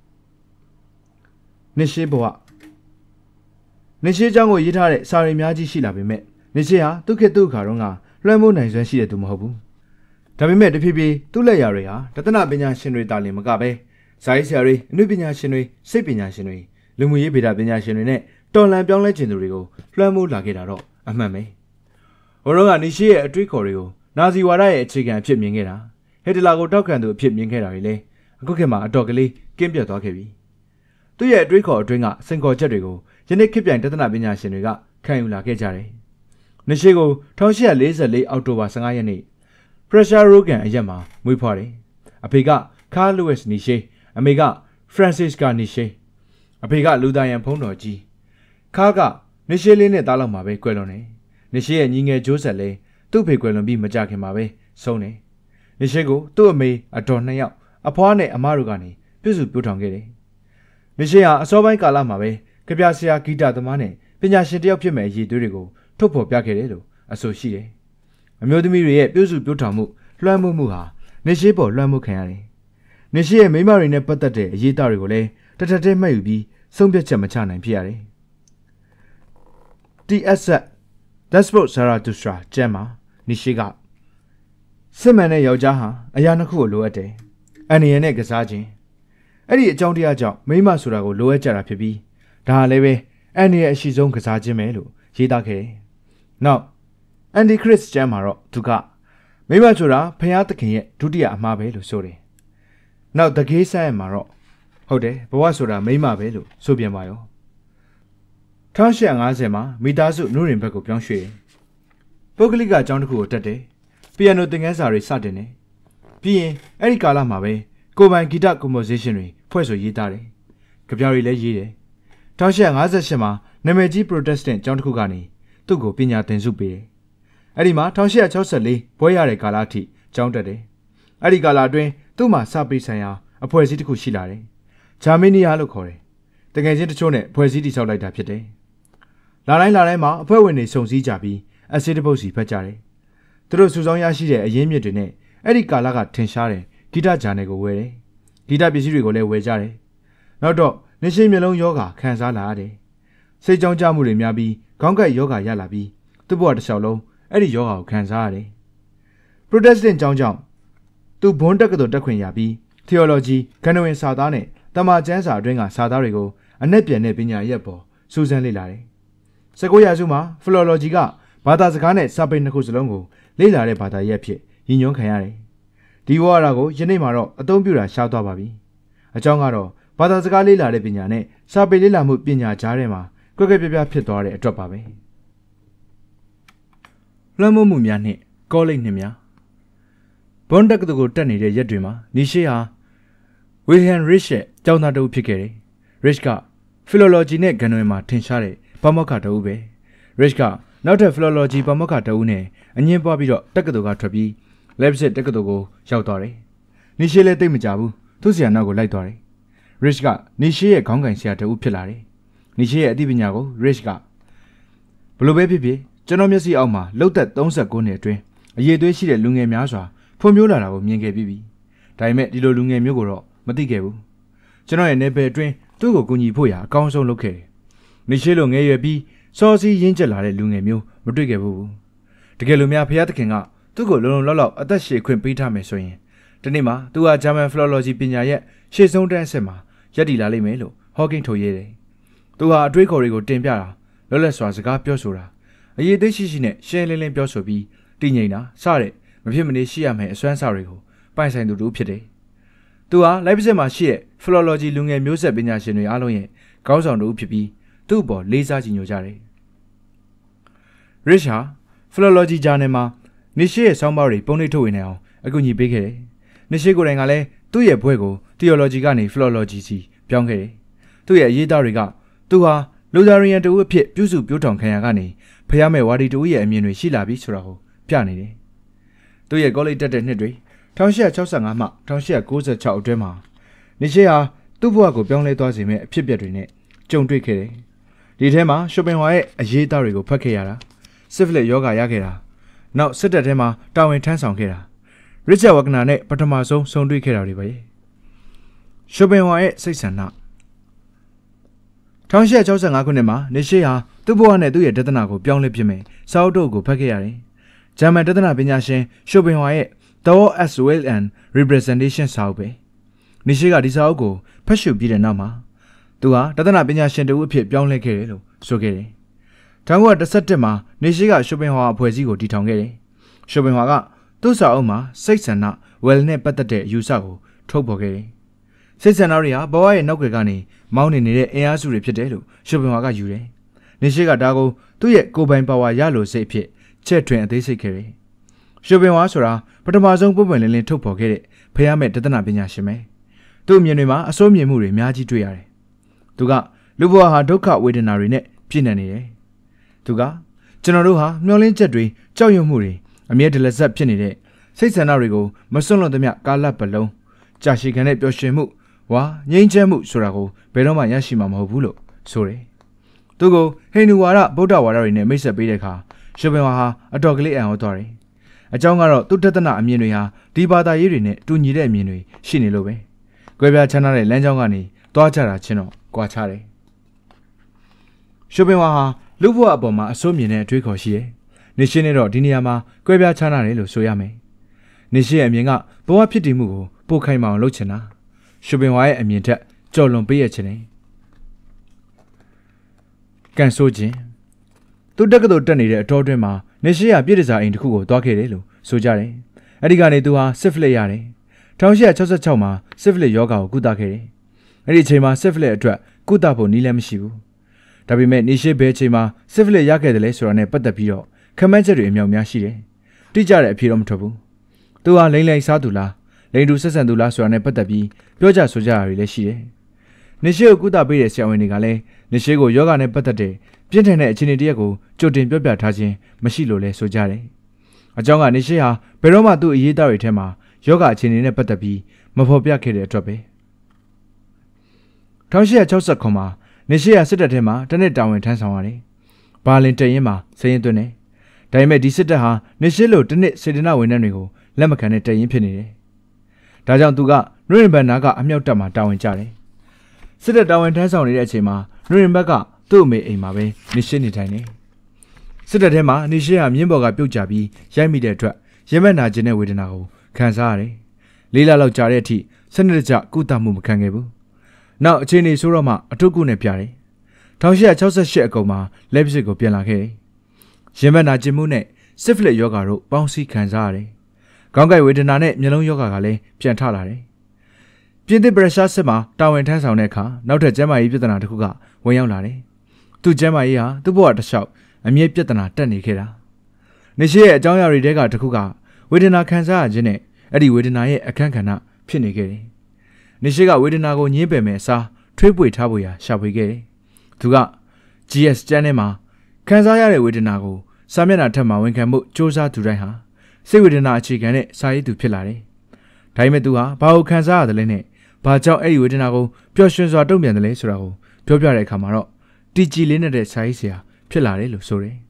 နေရှိဘဝနေရှိเจ้าကိုရေးထားတဲ့စာရီများကြီးရှိလာပေမဲ့နေရှိဟာသူ့ခေတ်သူ့အခါတုန်းကလွှမ်းမိုးနိုင်စွမ်းရှိတဲ့သူမဟုတ်ဘူးဒါပေမဲ့တဖြည်းဖြည်းသူ့လက်ရာတွေဟာတသနာပညာရှင်တွေတာလင်မကပဲဇာတ်ဆရာတွေအနုပညာရှင်တွေစိတ်ပညာရှင်တွေလူမှုရေးဗေဒပညာရှင်တွေနဲ့တော်လန်ပြောင်းလဲခြင်းတွေကိုလွှမ်းမိုးလာခဲ့တာတော့အမှန်ပဲဟိုတော့ကနေရှိရဲ့အတွေးခေါ်တွေကိုနာဇီဝါဒရဲ့အခြေခံအဖြစ်မြင်ခဲ့တာဟစ်တလာကိုတောက်ခံသူအဖြစ်မြင်ခဲ့တာတွေလေအခုခေတ်မှာအတော်ကလေးကင်းပြတ်သွားခဲ့ပြီသူ့ရဲ့အတွေးခေါ်အတွင်းကစင်ကော်ချက်တွေကိုယနေ့ခေတ်ပြိုင်တသနာပညာရှင်တွေကခံယူလာခဲ့ကြတယ်နေရှိကို၁၈၄၄အောက်တိုဘာ၁၅ရက်နေ့ Pressure Rogan အရက်မှာမွေးဖွားတယ်အဖေက Carl Lewis Nietzsche အမေက Francisca Nietzsche အဖေကလူသားရန်ဖုံးတော်ကြီးခါကနေရှိလေးနဲ့သားလောက်မှာပဲကွယ်လွန်တယ်နေရှိရဲ့ညီငယ်ဂျိုးဆက်လည်းသူ့ဖေကွယ်လွန်ပြီးမကြခင်မှာပဲဆုံးတယ်နေရှိကိုသူ့အမေအတော်နှစ်ယောက်အဖွားနဲ့အမတို့ကနေပြုစုပြောထောင်ခဲ့တယ်။နေရှိဟာအစောပိုင်းကာလမှာပဲကြပြဆရာဂီတသမားနဲ့ပညာရှင်တယောက်ဖြစ်မဲ့အရေးသွေးတွေကိုထုတ်ဖော်ပြခဲ့တယ်လို့အဆိုရှိတယ်။အမျိုးသမီးတွေရဲ့ပြုစုပြောထောင်မှုလွှမ်းမိုးမှုဟာနေရှိပေါ်လွှမ်းမိုးခံရတယ်။နေရှိရဲ့မိမတွေနဲ့ပတ်သက်တဲ့အရေးအသားတွေကိုလည်းတထက်ထဲမှတ်ယူပြီးဆုံးဖြတ်ချက်မချနိုင်ဖြစ်ရတယ်။ တီ အက်စ် Despot Zarathustra ကျမ်းမှာနေရှိကစစ်မှန်တဲ့ယောက်ျားဟာအရာနှစ်ခုကိုလိုအပ်တယ်။အန္တရာယ်နဲ့ကစားခြင်းအဲ့ဒီအကြောင်းတရားကြောင့်မိမဆိုတာကိုလိုအပ်ကြတာဖြစ်ပြီးဒါလည်းပဲအန္တရာယ်အရှိဆုံးကစားခြင်းပဲလို့ရေးသားခဲ့တယ်။နောက် Antichrist ကျမ်းမှာတော့သူကမိမဆိုတာဖျားသခင်ရဲ့ဒုတိယအမှားပဲလို့ဆိုတယ်။နောက် The Gay Side မှာတော့ဟုတ်တယ်ဘဝဆိုတာမိမပဲလို့ဆိုပြန်ပါရော။၁၈၅၀မှာမိသားစုနုရင်ဘက်ကိုပြောင်းရွှေ့တယ်။ပုဂ္ဂလိကအကြောင်းတစ်ခုကိုတက်တယ်။ပီယန်နိုသင်ခန်းစာတွေစတင်တယ်။ပြီးရင်အဲ့ဒီကာလမှာပဲကိုပိုင်ဂီတ composition တွေဖွဲ့ဆိုရေးသားတယ်။ကြပြတွေလည်းရေးတယ်။၁၈၅၈မှာနာမည်ကြီး Protestant ကျောင်းတစ်ခုကနေသူ့ကိုပညာသင်ဆုပေးတယ်။အဲ့ဒီမှာ၁၈၆၄ဘွဲရတဲ့ကာလအထိကျောင်းတက်တယ်။အဲ့ဒီကာလအတွင်းသူ့မှာစာပေဆိုင်ရာအဖွဲ့အစည်းတစ်ခုရှိလာတယ်။ဂျာမနီယာလို့ခေါ်တယ်။တကယ်ချင်းတချို့နဲ့အဖွဲ့အစည်းတည်ဆောက်လိုက်တာဖြစ်တယ်။လာတိုင်းလာတိုင်းမှာအဖွဲ့ဝင်တွေစုံစည်းကြပြီးအစစ်တပုတ်စီဖတ်ကြတယ်။သူတို့စုဆောင်းရရှိတဲ့အရင်းမြစ်တွေနဲ့အဲ့ဒီကာလကထင်ရှားတဲ့ဂီတဂျာနယ်ကိုဝယ်တယ်။ဂီတပစ္စည်းတွေကိုလည်းဝယ်ကြတယ်။နောက်တော့နေရှိမျိုးလုံးယောဂခံစားလာရတယ်။စိတ်ကြောင့်ကြမှုတွေများပြီးခေါင်းကိုက်ယောဂရလာပြီးသူ့ဘဝတစ်လျှောက်လုံးအဲ့ဒီယောဂကိုခံစားရတယ်။ Protestant ကျောင်းကြောင့်သူဘွန်းတက်ကတော်တက်ခွင့်ရပြီး Theology ကဏ္ဍဝင်စာသားနဲ့တမန်ကျမ်းစာအတွင်းကစာသားတွေကိုအနက်ပြန်တဲ့ပညာရပ်ပေါ်စူးစမ်းလေ့လာတယ်။၁၉ရာစုမှာ Philology ကဘာသာစကားနဲ့စာပေနှစ်ခုစလုံးကိုလေ့လာတဲ့ဘာသာရပ်ဖြစ်ရည်ညွှန်းခံရတယ်။ဒီဝါဒကိုယနေ့မှာတော့အသုံးပြုတာရှားသွားပါပြီ။အကြောင်းကတော့ဘာသာစကားလေ့လာတဲ့ပညာနဲ့စာပေလေ့လာမှုပညာကြားထဲမှာကွက်ကွက်ပြပြဖြစ်သွားတဲ့အတွက်ပါပဲ။လွှမ်းမိုးမှုများနဲ့ကောလိပ်နှစ်များဘွန်တက်ကတူကိုတက်နေတဲ့ရက်တွေမှာနီရှေဟာဝီလျံရစ်ရဲ့ကျောင်းသားတူဖြစ်ခဲ့တယ်။ Rich က Philology နဲ့ဂန်နွယ်မှာထင်ရှားတဲ့ပါမောက္ခတူပဲ။ Rich ကနောက်ထပ် Philology ပါမောက္ခတူနဲ့အငင်းပွားပြီးတော့တက္ကသိုလ်ကထွက်ပြီး Leipzig တက္ကသိုလ်ကိုရောက်သွားတယ်။နီရှေလည်းသိမကြဘူးသူ့ဆရာနောက်ကိုလိုက်သွားတယ်။ Rich ကနီရှေရဲ့ခေါင်းကင်ဆရာတူဖြစ်လာတယ်။နီရှေရဲ့အသိပညာကို Rich ကဘလို့ပဲဖြစ်ဖြစ်ကျွန်တော်မျက်စိအောက်မှာလှုပ်သက်၃၉နှစ်အတွင်းအရေးသွေးရှိတဲ့လူငယ်များစွာဖွံ့ဖြိုးလာတာကိုမြင်ခဲ့ပြီးပြီ။ဒါပေမဲ့ဒီလိုလူငယ်မျိုးကိုတော့မသိခဲ့ဘူး။ကျွန်တော်ရဲ့နယ်ပယ်အတွင်းသူ့ကိုကူညီဖို့ရာအကောင်းဆုံးလုပ်ခဲ့တယ်။နီရှေလိုငယ်ရွယ်ပြီးစောစီးရင်းကျက်လာတဲ့လူငယ်မျိုးမတွေ့ခဲ့ဘူး။တကယ်လို့များဖျားသခင်ကသူ့ကိုလုံလုံလောက်လောက်အသက်ရှည်ခွင့်ပေးထားမယ်ဆိုရင်ဒီနေ့မှာသူဟာဂျာမန် Philology ပညာရဲ့ရှေ့ဆုံးတန်းအဆင့်မှာရပ်တည်လာလိမ့်မယ်လို့ဟောကင်းထုတ်ရဲတယ်။သူဟာအတွေးခေါ်တွေကိုတင်ပြတာလွတ်လပ်စွာစကားပြောဆိုတာအရေးသိရှိရှိနဲ့ရှင်းလင်းလင်းပြောဆိုပြီးတည်ငြိမ်တာစတဲ့မဖြစ်မနေရှိရမယ်အစွမ်းစားတွေကိုပိုင်ဆိုင်သူတို့ဖြစ်တယ်။သူဟာလိုက်ပစစ်မှာရှိတဲ့ Philology လူငယ်မျိုးဆက်ပညာရှင်တွေအားလုံးရဲ့ခေါင်းဆောင်တို့ဖြစ်ပြီးသူ့အပေါ်လေးစားကြည်ညိုကြတယ်။ Rich ဟာ Philology ဂျာနယ်မှာနေရှိရဲ့ဆောင်းပါးတွေပုံနှိပ်ထုတ်ဝေနိုင်အောင်အကူအညီပေးခဲ့တယ်။နေရှိကိုယ်တိုင်ကလည်းသူ့ရဲ့ဘွဲကို Theology ကနေ Philology စီပြောင်းခဲ့တယ်။သူ့ရဲ့အရေးသားတွေကသူဟာလူသားရီယန်တူအဖြစ်ပြုစုပြောထောင်ခံရကနေဖျားမဲ့ဝါဒီတူရဲ့အမြင်တွေရှိလာပြီးဆိုတာကိုပြနေတယ်။သူ့ရဲ့ကောလိပ်တက်တဲ့နှစ်တွေ၁၈၆၅မှ၁၈၉၆အတွင်းမှာနေရှိဟာသူ့ဘဝကိုပြောင်းလဲသွားစေမဲ့အဖြစ်အပျက်တွေနဲ့ကြုံတွေ့ခဲ့တယ်။ဒီထဲမှာရှုပင်ဟွာရဲ့အရေးသားတွေကိုဖတ်ခဲ့ရတာစစ်ဖလက်ယောဂရခဲ့တာနောက်စစ်တပ်ထဲမှာတာဝန်ထမ်းဆောင်ခဲ့တာရစ်ချတ်ဝဂနာနဲ့ပထမဆုံးဆုံတွေ့ခဲ့တာတွေပဲရှုပင်ဟွာရဲ့စိတ်ဆန္ဒ၁၈၆၅ခုနှစ်မှာနေရှိဟာသူ့ဘဝနဲ့သူ့ရဲ့တသနာကိုပြောင်းလဲပြမယ်စာအုပ်တို့ကိုဖတ်ခဲ့ရတယ်။ဂျာမန်တသနာပညာရှင်ရှုပင်ဟွာရဲ့ The War as Will and Representation စာအုပ်ပဲနေရှိကဒီစာအုပ်ကိုဖတ်ရှုပြီးတဲ့နောက်မှာသူဟာတသနာပညာရှင်တူအဖြစ်ပြောင်းလဲခဲ့တယ်လို့ဆိုခဲ့တယ်။၁၉၁၁မှာနေရှိကရှုပင်ဟွာအဖွဲ့အစည်းကိုတည်ထောင်ခဲ့တယ်။ရှုပင်ဟွာကသူ့စာအုပ်မှာစိတ်ဆန္ဒ well နဲ့ပတ်သက်တဲ့အယူဆကိုထုတ်ဖော်ခဲ့တယ်။စိတ်ဆန္ဒတွေဟာဘဝရဲ့နောက်ွယ်ကနေမောင်းနေနေတဲ့အင်အားစုတွေဖြစ်တယ်လို့ရှုပင်ဟွာကယူတယ်။နေရှိကဒါကိုသူ့ရဲ့ကိုယ်ပိုင်ပါဝါရလို့စိတ်အဖြစ်ချက်ထွင်အသေးစိတ်ခဲ့တယ်။ရှုပင်ဟွာဆိုတာပထမဆုံးပုံပွင့်လင်းလင်းထုတ်ဖော်ခဲ့တဲ့ဖျားမဲ့တသနာပညာရှင်ပဲ။သူ့အမြင်တွေမှာအစိုးမြင်မှုတွေအများကြီးတွေ့ရတယ်။သူကလူဘဝဟာဒုက္ခဝေဒနာတွေနဲ့ပြည့်နေနေတယ်။သူကကျွန်တော်တို့ဟာမျောလင်းချက်တွေကြောက်ရွံ့မှုတွေအမြဲတလက်ဆက်ဖြစ်နေတဲ့စိတ်ဆန္ဒတွေကိုမစွန့်လွတ်သမျှကာလပတ်လုံးကြာရှည်ခံတဲ့ပျော်ရွှင်မှုဝါငြိမ်းချမ်းမှုဆိုတာကိုဘယ်တော့မှရရှိမှာမဟုတ်ဘူးလို့ဆိုတယ်။သူကိုဟိန္ဒူဝါဒဗုဒ္ဓဝါဒတွေနဲ့မိတ်ဆက်ပေးတဲ့အခါရှုပင်ဝါဟာအတော်ကလေးအံ့ဩသွားတယ်။အကြောင်းကတော့သူတသနာအမြင်တွေဟာဒီဘာသာရေးတွေနဲ့တူညီတဲ့အမြင်တွေရှိနေလို့ပဲ။ကွဲပြားခြားနားတဲ့လမ်းကြောင်းကနေသွားကြတာချင်းတော့ကွာခြားတယ်။ရှုပင်ဝါဟာလူ့ဘဝအပေါ်မှာအစိုးမြင်တဲ့အတွေးခေါ်ရှိတယ်။နေရှင်းနေတော့ဒီနေရာမှာကွဲပြားခြားနားတယ်လို့ဆိုရမယ်။နေရှင်းရဲ့အမြင်ကဘဝဖြစ်တည်မှုကိုပို့ခိုင်မာအောင်လုပ်ချင်တာရှုပင်ဝါရဲ့အမြင်ထက်ကြော်လွန်ပေးရခြင်းနဲ့ကန်ဆိုးခြင်းသူတက္ကသိုလ်တက်နေတဲ့အတော်အတွင်းမှာနေရှင်းရပြည်တစားအိမ်တစ်ခုကိုသွားခဲ့တယ်လို့ဆိုကြတယ်။အဲဒီကနေသူဟာစစ်ဖလစ်ရတယ်။၁၈၆၆မှာစစ်ဖလစ်ယောဂါကိုကုသခဲ့တယ်။အဲဒီအချိန်မှာစစ်ဖလစ်အတွက်ကုသဖို့နည်းလမ်းမရှိဘူး။ဒါပေမဲ့နေရှင်းဘဲအချိန်မှာစစ်ဖလစ်ရခဲ့တယ်လဲဆိုတာနဲ့ပတ်သက်ပြီးတော့ခမန်းချက်တွေအမြောက်များရှိတယ်။တိကျတဲ့အဖြေတော့မထွက်ဘူး။သူဟာလိမ့်လိမ့်စားသူလားလိန်တူဆက်ဆံသူလားဆိုတာနဲ့ပတ်သက်ပြီးပြောကြဆိုကြတာတွေလည်းရှိတယ်။နေရှေကိုကုသပေးတဲ့ဆရာဝန်တွေကလည်းနေရှေကိုယောဂနဲ့ပတ်သက်တဲ့ပြင်းထန်တဲ့အခြေအနေတရက်ကိုကြိုတင်ပြောပြထားခြင်းမရှိလို့လဲဆိုကြတယ်။အကြောင်းကနေရှေဟာဘယ်တော့မှသူ့အရေးသားတွေထဲမှာယောဂအခြေအနေနဲ့ပတ်သက်ပြီးမဖော်ပြခဲ့တဲ့အတွက်ပဲ။၁၈၆၉မှာနေရှေဟာစစ်တပ်ထဲမှာတနစ်တာဝန်ထမ်းဆောင်ရတယ်။ဘာလင်တရင်မှာစရင်သွင်းတယ်။ဒါပေမဲ့ဒီစစ်တပ်ဟာနေရှေလိုတနစ်စေတနာဝန်ထမ်းတွေကိုလက်မခံတဲ့တရင်ဖြစ်နေတယ်။ဒါကြောင့်သူကနွရင်ဘတ်နာကအမြောက်တပ်မှာတာဝန်ကျတယ်။စစ်တပ်တာဝန်ထမ်းဆောင်နေတဲ့အချိန်မှာနွရင်ဘတ်ကသူ့အမေအိမ်မှာပဲနေရှင်းနေထိုင်နေ။စစ်တပ်ထဲမှာနေရှင်းဟာမြင်းပေါ်ကပြုတ်ကျပြီးရိုက်မိတဲ့အတွက်ရဲမက်နာခြင်းတဲ့ဝေဒနာကိုခံစားရတယ်။လေးလလောက်ကြာတဲ့အထိစနစ်တကျကုသမှုမခံခဲ့ဘူး။နောက်အချိန်နေဆိုတော့မှအထုပ်ကုနဲ့ပြတယ်။၁၈၆၈အကုန်မှာလက်ပစ်ကိုပြန်လာခဲ့တယ်။ရဲမက်နာခြင်းမှုနဲ့စစ်ဖလစ်ယောဂါတို့ပေါင်းစည်းခံစားရတယ်။ခေါင်းကိုက်ဝေဒနာနဲ့မျက်လုံးယောဂါကလည်းပြန်ထလာတယ်။ပြင်းသစ်ပရက်ရှာစစ်မှာတာဝန်ထမ်းဆောင်တဲ့အခါနောက်ထပ်ကျန်းမာရေးပြဿနာတစ်ခုကဝင်ရောက်လာတယ်။သူ့ကျန်းမာရေးဟာသူ့ဘဝတစ်လျှောက်အမြဲပြဿနာတက်နေခဲ့တာ။နေရှိရဲ့အကြောင်းအရာတွေတဲကတစ်ခုကဝေဒနာခံစားရခြင်းနဲ့အဲ့ဒီဝေဒနာရဲ့အခန်းကဏ္ဍဖြစ်နေခဲ့တယ်။နေရှိကဝေဒနာကိုညှင်းပယ်မဲ့အစားထွေးပွေထားဖို့ရာရှာဖွေခဲ့တယ်။သူက ဂျီ အက်စ် ကျန်းထဲမှာခံစားရတဲ့ဝေဒနာကိုစာမျက်နှာထက်မှာဝန်ခံမှုစ조사သူတိုင်းဟာစိတ်ဝေဒနာအခြေခံတဲ့စာရေးသူဖြစ်လာတယ်။ဒါပေမဲ့သူဟာဘာကိုခံစားရတယ်လဲနဲ့ဘာကြောင့်အဲ့ဒီဝေဒနာကိုပျော်ရွှင်စွာတုံ့ပြန်တယ်လဲဆိုတာကိုပြောပြတဲ့အခါမှာတော့တီကြည်လေးနဲ့တဲ့စာရေးဆရာဖြစ်လာတယ်လို့ဆိုတယ်။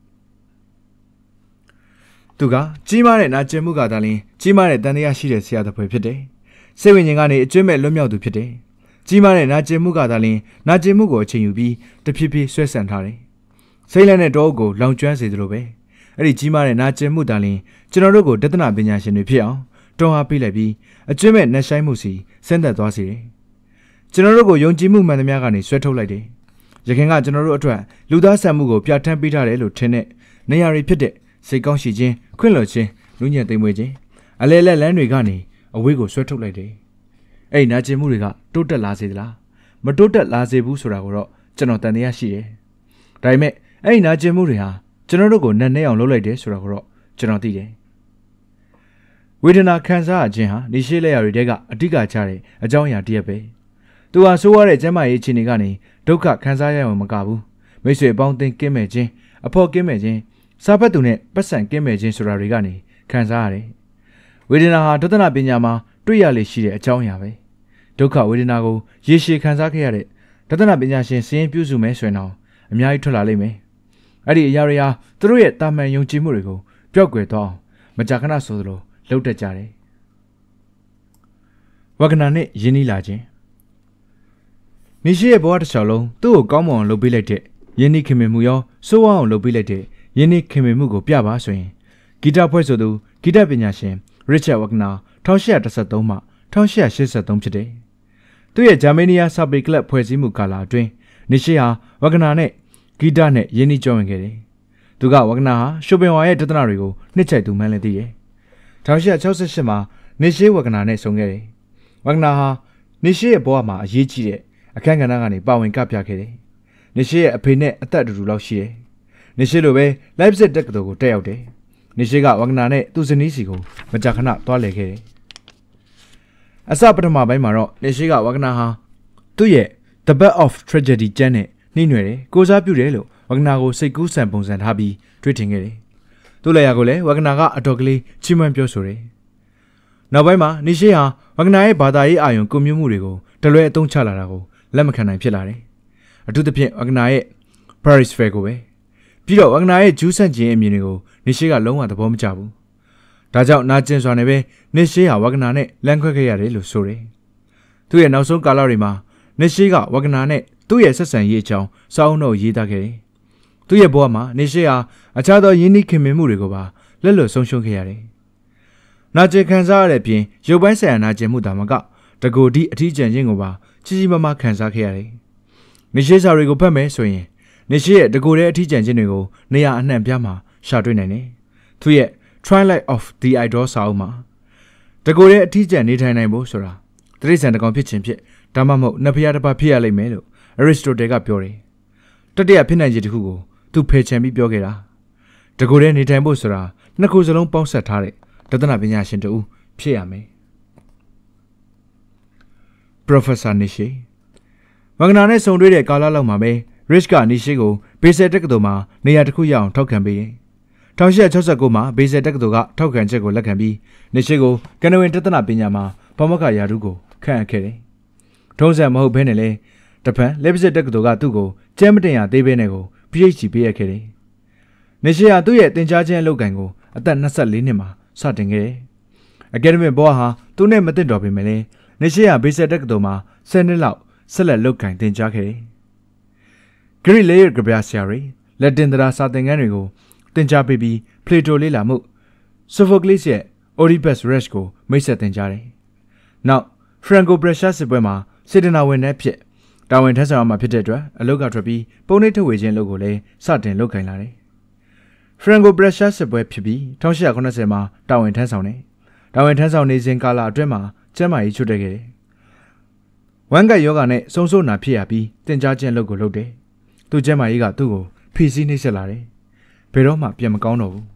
သူကကြီးမားတဲ့နာကျင်မှုကသာလျှင်ကြီးမားတဲ့တန်တရားရှိတဲ့ဆရာတစ်ဖွဲ့ဖြစ်တယ်။စိတ်ဝိညာဉ်ကနေအကျွမ်းမဲ့လွတ်မြောက်သူဖြစ်တယ်။ကြီးမားတဲ့နာကျင်မှုကသာလျှင်နာကျင်မှုကိုအချိန်ယူပြီးတဖြည်းဖြည်းဆွဲဆန့်ထားတယ်။စိတ်လက်နဲ့တောအုပ်ကိုလောင်ကျွမ်းစေသလိုပဲအဲ့ဒီကြီးမားတဲ့နာကျင်မှုသာလျှင်ကျွန်တော်တို့ကိုဒသနာပညာရှင်တွေဖြစ်အောင်တွန်းအားပေးလိုက်ပြီးအကျွမ်းမဲ့နှက်ဆိုင်မှုစီဆင်းသက်သွားစေတယ်။ကျွန်တော်တို့ကိုယုံကြည်မှုမှန်သမျှကနေဆွဲထုတ်လိုက်တယ်။ရခင်ကကျွန်တော်တို့အတွက်လူသားဆန်မှုကိုပြဋ္ဌာန်းပေးထားတယ်လို့ထင်တဲ့နေရာတွေဖြစ်တဲ့စိတ်ကောင်းရှိခြင်းခွင့်လွှတ်ခြင်းလူညံ့သိမ်မွေ့ခြင်းအလဲလက်လန်းတွေကနေအဝေးကိုဆွဲထုတ်လိုက်တယ်။အဲ့ဒီနာကျင်မှုတွေကတိုးတက်လာစေသလားမတိုးတက်လာစေဘူးဆိုတာကိုတော့ကျွန်တော်တန်တရားရှိတယ်။ဒါပေမဲ့အဲ့ဒီနာကျင်မှုတွေဟာကျွန်တော်တို့ကိုနက်နဲအောင်လုပ်လိုက်တယ်ဆိုတာကိုတော့ကျွန်တော်သိတယ်။ဝေဒနာခံစားရခြင်းဟာနေရှိလက်ရတွေတဲကအဓိကကျတဲ့အကြောင်းအရာတစ်ရပ်ပဲ။သူဟာဆိုးရတဲ့ကျန်းမာရေးအခြေအနေကနေဒုက္ခခံစားရအောင်မကဘူး။မိတ်ဆွေအပေါင်းအသင်းကင်းမဲ့ခြင်းအဖို့ကင်းမဲ့ခြင်းစားဖက်သူနဲ့ပတ်စံကင်းမဲ့ခြင်းဆိုတာတွေကနေခံစားရတယ်။ဝေဒနာဟာဒသနာပညာမှာတွေ့ရလေရှိတဲ့အကြောင်းအရာပဲ။ဒုက္ခဝေဒနာကိုရေရှည်ခံစားခဲ့ရတဲ့ဒသနာပညာရှင်စရင်ပြုစုမဲဆိုရင်တော့အများကြီးထွက်လာလိမ့်မယ်။အဲ့ဒီအရာတွေဟာသူတို့ရဲ့တာမန်ယုံကြည်မှုတွေကိုပျောက်ကွယ်သွားအောင်မကြာခဏဆိုသလိုလှုပ်တက်ကြတယ်။ဝကနာနဲ့ယဉ်နီးလာခြင်းနေရှိရဲ့ဘဝတစ်လျှောက်လုံးသူ့ကိုကောင်းမွန်အောင်လုပ်ပေးလိုက်တဲ့ယဉ်နီးခင်မင်မှုရောစိုးဝါအောင်လုပ်ပေးလိုက်တဲ့ယဉ်နီးခင်မင်မှုကိုပြပါဆိုရင်ဂီတဖွဲ့ဆိုသူဂီတပညာရှင်ရစ်ချတ်ဝကနာ၁၈၁၃မှ၁၈၈၃ဖြစ်တယ်။သူ့ရဲ့ဂျာမေးနီးယားစာပေကလပ်ဖွဲ့စည်းမှုကာလအတွင်းနေရှိဟာဝကနာနဲ့ဂီတနဲ့ယဉ်နီးကြောင်းဝင်ခဲ့တယ်။သူကဝကနာဟာရှိုပင်ဝါရဲ့ဒသနာတွေကိုနှစ်ချိုက်သူမှန်းလည်းသိတယ်။၁၈၆၈မှာနေရှိဝကနာနဲ့ဆုံခဲ့တယ်။ဝကနာဟာနေရှိရဲ့ဘဝမှာအရေးကြီးတဲ့အခန်းကဏ္ဍကနေပါဝင်ကပြခဲ့တယ်။နေရှိရဲ့အဖေနဲ့အသက်အတူတူလောက်ရှိတယ်။နေရှိလိုပဲလိုက်ပစစ်တက္ကသိုလ်ကိုတက်ရောက်တယ်။နေရှိကဝကနာနဲ့သူ့ဇနီးစီကိုမကြာခဏသွားလည်ခဲ့တယ်။အစပထမပိုင်းမှာတော့နေရှိကဝကနာဟာသူ့ရဲ့ The Birth of Tragedy ကျမ်းနဲ့နှိမ့်နွယ်တယ်ကိုစားပြုတယ်လို့ဝကနာကိုစိတ်ကူးဆန်ပုံစံထားပြီးတွေးထင်ခဲ့တယ်။သူ့လက်ရာကိုလည်းဝကနာကအတော်ကလေးချီးမွမ်းပြောဆိုတယ်။နောက်ပိုင်းမှာနေရှိဟာဝဂနာရဲ့ဘာသာရေးအာရုံကွန်မြူမှုတွေကိုတလွဲအသုံးချလာတာကိုလက်မခံနိုင်ဖြစ်လာတယ်။အထူးသဖြင့်ဝဂနာရဲ့ Paris-Fair ကိုပဲပြီးတော့ဝဂနာရဲ့ဂျူးဆန့်ကျင်အမြင်တွေကိုနေရှိကလုံးဝသဘောမကျဘူး။ဒါကြောင့်နာကျင်စွာနဲ့ပဲနေရှိဟာဝဂနာနဲ့လမ်းခွဲခဲ့ရတယ်လို့ဆိုတယ်။သူ့ရဲ့နောက်ဆုံးကာလတွေမှာနေရှိကဝဂနာနဲ့သူ့ရဲ့ဆက်ဆံရေးအကြောင်းစာအုပ်တော့ရေးသားခဲ့တယ်။သူ့ရဲ့ဘဝမှာနေရှိဟာအခြားသောယဉ်နီးခင်မင်မှုတွေကိုပါလက်လွတ်ဆုံးရှုံးခဲ့ရတယ်။နာကျင်ခံစားရတဲ့ပြင်ရုပ်ပိုင်းဆိုင်ရာနာကျင်မှုတာမကတကူဒီအထီးကျန်ခြင်းကိုပါကြီးကြီးမားမားခံစားခဲ့ရတယ်။နေရှိစာတွေကိုဖတ်မယ်ဆိုရင်နေရှိရဲ့တကူတဲ့အထီးကျန်ခြင်းတွေကိုနေရာအနှံ့ပြားမှာရှာတွေ့နိုင်တယ်။သူရဲ့ Twilight of the Idol စာအုပ်မှာတကူတဲ့အထီးကျန်နေထိုင်နိုင်ဖို့ဆိုတာတရိษံတကောင်ဖြစ်ခြင်းဖြစ်ဒါမှမဟုတ်နတ်ဖျားတစ်ပါးဖြစ်ရလိမ့်မယ်လို့ Aristotle ကပြောတယ်။တတိယဖြစ်နိုင်ခြေတစ်ခုကိုသူဖယ်ချန်ပြီးပြောခဲ့တာ။တကူတဲ့နေထိုင်ဖို့ဆိုတာနှစ်ခုစလုံးပေါင်းစပ်ထားတဲ့တသနာပညာရှင်တူဖြစ်ရမယ်။ Professor Nietzsche ဝဂနာနဲ့ဆုံတွေ့တဲ့ကာလလောက်မှာပဲ Rich က Nietzsche ကိုဘေဆယ်တက္ကသိုလ်မှာနေရာတစ်ခုရအောင်ထောက်ခံပေးတယ်။၁၈၆၉မှာဘေဆယ်တက္ကသိုလ်ကထောက်ခံချက်ကိုလက်ခံပြီး Nietzsche ကိုကနဝင်တသနာပညာမှာဘာမကရာထူးကိုခန့်အပ်ခဲ့တယ်။ထုံးစံမဟုတ်ဘဲနဲ့လေတပန်လက်ပစစ်တက္ကသိုလ်ကသူ့ကိုကျဲမတင်ရသေးဘဲနဲ့ကို PhD ပေးရခဲ့တယ်။ Nietzsche ဟာသူ့ရဲ့သင်ကြားခြင်းအလုပ်ကိုင်ကိုအသက်၂၄နှစ်မှာစတင်ခဲ့တယ်။ Academic ဘဝဟာသူနဲ့မသိတော်ပေမဲ့လည်းNietzscheဟာဘေဆယ်တက္ကသိုလ်မှာဆယ်နှစ်လောက်ဆက်လက်လုပ်ကိုင်သင်ကြားခဲ့တယ်။ Greek လေကဗျာဆရာတွေလက်တင်တရားစာသင်ခန်းတွေကိုသင်ကြားပေးပြီး Plato လေ့လာမှု Sophocles ရဲ့ Oedipus Rex ကိုမိတ်ဆက်သင်ကြားတယ်။နောက် Franco-Prussia စစ်ပွဲမှာစေတနာဝင်တဲ့ဖြစ်တာဝန်ထမ်းဆောင်ရမှာဖြစ်တဲ့အတွက်အလုတ်ကထွက်ပြီးပုံနှိပ်ထုတ်ဝေခြင်းလုပ်ကိုလည်းစတင်လုပ်ကိုင်လာတယ်။ Franco-Prussia စစ်ပွဲဖြစ်ပြီး၁၈၉၀မှာတာဝန်ထမ်းဆောင်တယ်။တာဝန်ထမ်းဆောင်နေစဉ်ကာလအတွင်းမှာကျန်းမာရေးချွတ်တက်ခဲ့တယ်။ဝမ်းကတ်ယောဂနဲ့ဆုံးဆိုးနာဖြစ်ရပြီးတင်ကြားခြင်းလုပ်ကိုလုပ်တယ်။သူ့ကျန်းမာရေးကသူ့ကိုဖိစီးနှိမ့်ဆက်လာတယ်။ဘယ်တော့မှပြန်မကောင်းတော့ဘူး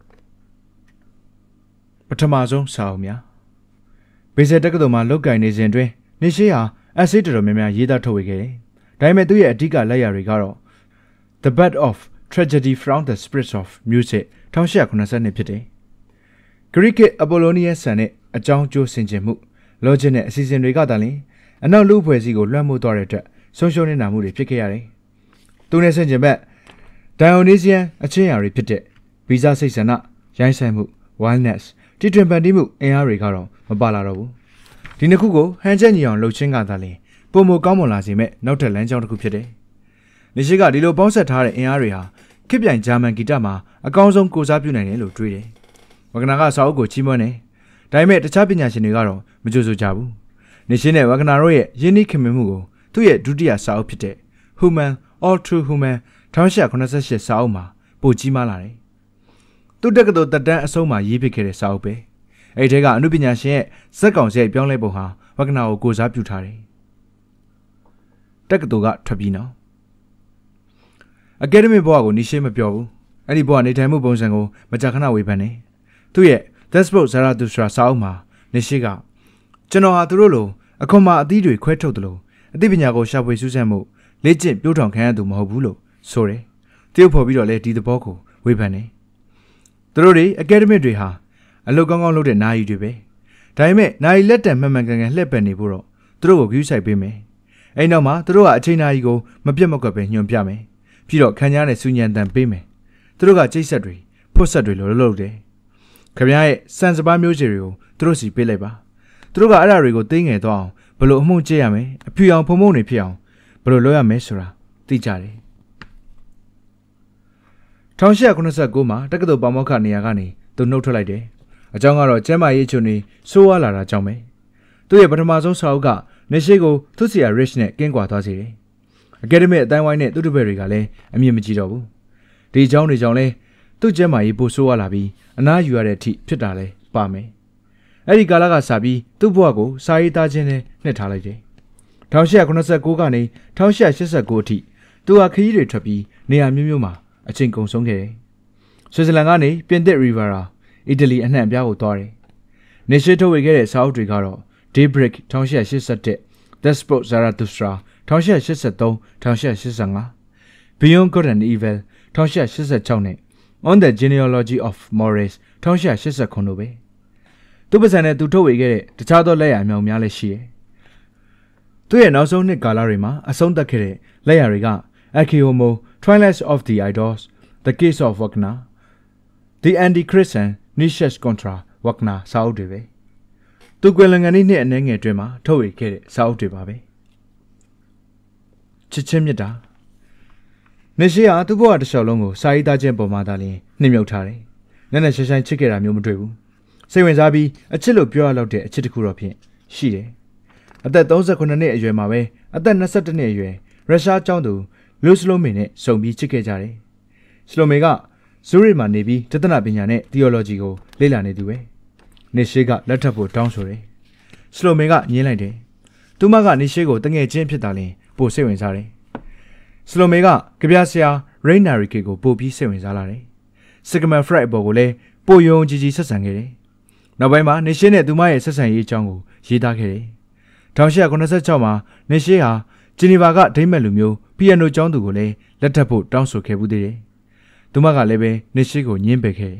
။ပထမဆုံးစာအုပ်များဘေဆယ်တက္ကသိုလ်မှာလုပ်ကိုင်နေစဉ်တွင်နေရှိဟာအက်ဆေးတော်တော်များများရေးသားထုတ်ဝေခဲ့တယ်။ဒါပေမဲ့သူ့ရဲ့အဓိကလက်ရာတွေကတော့ The Birth of Tragedy from the Spirit of Music ၁၈၉၂ဖြစ်တယ်။ Greek Apollonius ဆန်နဲ့အကြောင်းကျိုးဆင်ခြင်မှု logic နဲ့အစီအစဉ်တွေကသာလျှင်အနောက်လူအဖွဲ့အစည်းကိုလွှမ်းမိုးသွားတဲ့အတွက်ဆုံးရှုံးနေတာမှုတွေဖြစ်ခဲ့ရတယ်။သူနဲ့ဆင်ခြင်ဘက် Dionysian အချင်းရာတွေဖြစ်တဲ့ဗီဇစိတ်ဆန္ဒရိုင်းဆိုင်မှု wildness တိတွင်ပန်တီးမှုအင်အားတွေကတော့မပါလာတော့ဘူး။ဒီနှစ်ခုကိုဟန်ချက်ညီအောင်လှုပ်ချင်းကသာလျှင်ပုံမကောင်းမွန်လာစေမဲ့နောက်ထပ်လမ်းကြောင်းတစ်ခုဖြစ်တယ်။Nietzscheကဒီလိုပေါင်းဆက်ထားတဲ့အင်အားတွေဟာခေတ်ပြိုင်ဂျာမန်ဂီတမှာအကောင်းဆုံးကိုစားပြုနိုင်တယ်လို့တွေးတယ်။ဝဂနာကစာအုပ်ကိုချီးမွမ်းတယ်။ဒါပေမဲ့တခြားပညာရှင်တွေကတော့မကြိုဆိုကြဘူး။ Nietzscheနဲ့ဝဂနာတို့ရဲ့ယဉ်နီးခင်မင်မှုကိုသူ့ရဲ့ဒုတိယစာအုပ်ဖြစ်တဲ့ Human All True Human ၁၈၉၈စာအုပ်မှာပိုကြီးမားလာတယ်။သူ့တက္ကသိုလ်တက်တန်းအဆုံးမှာရေးပြခဲ့တဲ့စာအုပ်ပဲ။အဲ့ဒီကအနုပညာရှင်ရဲ့ဇက်ကောင်စရိုက်ပြောင်းလဲပုံဟာဝဂနာကိုကိုစားပြုထားတယ်။တက္ကသိုလ်ကထွက်ပြီးနောက်Academic ဘဝကိုNietzscheမပြောဘူး။အဲ့ဒီဘဝနေထိုင်မှုပုံစံကိုမကြာခဏဝေဖန်တယ်။သူ့ရဲ့ Despot Zarathustra စာအုပ်မှာNietzscheကကျွန်တော်ဟာသူတို့လိုအခွန်မှာအသီးတွေခွဲထုတ်တယ်လို့အသိပညာကိုရှာဖွေစူးစမ်းမှုလေ့ကျင့်ပြိုးထောင်ခံရသူမဟုတ်ဘူးလို့ဆိုတယ်။တရုတ်ဖော်ပြီးတော့လည်းဒီသဘောကိုဝေဖန်တယ်။သူတို့တွေ Academic တွေဟာအလုပ်ကောင်းကောင်းလုပ်တဲ့နာယီတွေပဲ။ဒါပေမဲ့နာယီလက်တံမှန်မှန်ကန်ကန်လှည့်ပတ်နေဖို့တော့သူတို့ကိုဂရုစိုက်ပေးမယ်။အဲ့နောက်မှာသူတို့ကအချိန်နာယီကိုမပြတ်မကွက်ပဲညွှန်ပြမယ်။ပြီးတော့ခံကြားနဲ့စူညံတန်ပေးမယ်သူတို့ကကြိတ်ဆက်တွေဖွတ်ဆက်တွေလိုလုပ်တယ်ခင်ဗျားရဲ့စံစပါးမျိုးချေတွေကိုသူတို့စီပေးလိုက်ပါသူတို့ကအဲ့ဓာတွေကိုသိငယ်သွားအောင်ဘယ်လိုအမှုန့်ကျရမယ်အဖြူအောင်ဖုံဖုံတွေဖြစ်အောင်ဘယ်လိုလုပ်ရမယ်ဆိုတာသိကြတယ်၁၈၉၉မှာတက္ကသိုလ်ပါမောက္ခနေရာကနေသူနှုတ်ထွက်လိုက်တယ်အကြောင်းကတော့ကျမ်းမာရေးချုံနေစိုးဝါလာတာကြောင့်ပဲသူ့ရဲ့ပထမဆုံးစာအုပ်ကNietzscheကိုသူ့ဆရာ Rich နဲ့ကင်းကွာသွားစေတယ်Academic အတိုင်းဝိုင်းနဲ့သူ့တပည့်တွေကလည်းအမြင်မကြည့်တော့ဘူးဒီအကြောင်းတွေကြောင့်လဲသူ့ကျမ်းမာရေးပိုဆိုးရလာပြီးအနားယူရတဲ့အထိဖြစ်တာလဲပါမယ်အဲ့ဒီကာလကစပြီးသူ့ဘဝကိုစာရေးသားခြင်းနဲ့နှစ်ထားလိုက်တယ်၁၈၉၉ကနေ၁၈၈၉အထိသူဟာခရီးတွေထွက်ပြီးနေရာမျိုးမျိုးမှာအချိန်ကုန်ဆုံးခဲ့တယ်ဆွစ်ဇာလန်ကနေပြင်သစ်ရီဗာရာအီတလီအနှံ့အပြားကိုသွားတယ်Nietzscheထုတ်ဝေခဲ့တဲ့စာအုပ်တွေကတော့ Daybreak ၁၈၈၁ Despot Zarathustra ၁၈၈၃ ၁၈၈၅ Beyond Good and Evil ၁၈၈၆နဲ့ On the Genealogy of Morals ၁၈၈၉တို့ပဲသူသူ့ပါဆန်နဲ့သူထုတ်ဝေခဲ့တဲ့တခြားသောလက်ရအမြောက်များလည်းရှိတယ်။သူ့ရဲ့နောက်ဆုံးနှစ်ကာလတွေမှာအဆုံးသတ်ခဲ့တဲ့လက်ရတွေက Akihomo, Twilight of the Idols, The Case of Wagner, The Antichrist and Nietzsche's Contra Wagner စာအုပ်တွေပဲ။သူကွယ်လွန်ကန်နှစ်အနည်းငယ်အတွင်းမှာထုတ်ဝေခဲ့တဲ့စာအုပ်တွေပါပဲ။ချစ်ချင်းမြတ်တာနေရှိဟာသူ့ဘဝတစ်လျှောက်လုံးကိုစာရေးသားခြင်းပုံမှန်သားလင်းနှိမ့်မြုပ်ထားတယ်။နက်နက်ရှိုင်းရှိုင်းချစ်ခဲ့တာမျိုးမတွေ့ဘူး။စိတ်ဝင်စားပြီးအချစ်လို့ပြောရလောက်တဲ့အချစ်တစ်ခုတော့ဖြင့်ရှိတယ်။အသက်သုံး十ခုနှစ်အရွယ်မှာပဲအသက်၂၁နှစ်အရွယ်ရုရှားကျောင်းသူလူစလိုမေနဲ့စုံပြီးချစ်ခဲ့ကြတယ်။စလိုမေကဇူးရီမှာနေပြီးတသနာပညာနဲ့ theology ကိုလေ့လာနေသူပဲ။နေရှိကလက်ထပ်ဖို့တောင်းဆိုတယ်။စလိုမေကညင်းလိုက်တယ်။သူမကနေရှိကိုတငယ်ချင်းဖြစ်တာလင်းပို့စိတ်ဝင်စားတယ်။စလိုမေကကြပြဆရာရိနာရီကေကိုပို့ပြီးစိတ်ဝင်စားလာတယ်။စီဂမန်ဖရက်အပေါ်ကိုလည်းပို့ယုံကြည်ကြည်ဆက်ဆံခဲ့တယ်။နောက်ပိုင်းမှာနေရှိနဲ့သူမရဲ့ဆက်ဆံရေးအကြောင်းကိုရေးသားခဲ့တယ်။၁၈၉၆မှာနေရှိဟာဂျီနီဗာကဒိမက်လူမျိုးပီယနိုကျောင်းသူကိုလည်းလက်ထပ်ဖို့တောင်းဆိုခဲ့ဘူးသေးတယ်။သူမကလည်းပဲနေရှိကိုညှင်းပယ်ခဲ့တယ်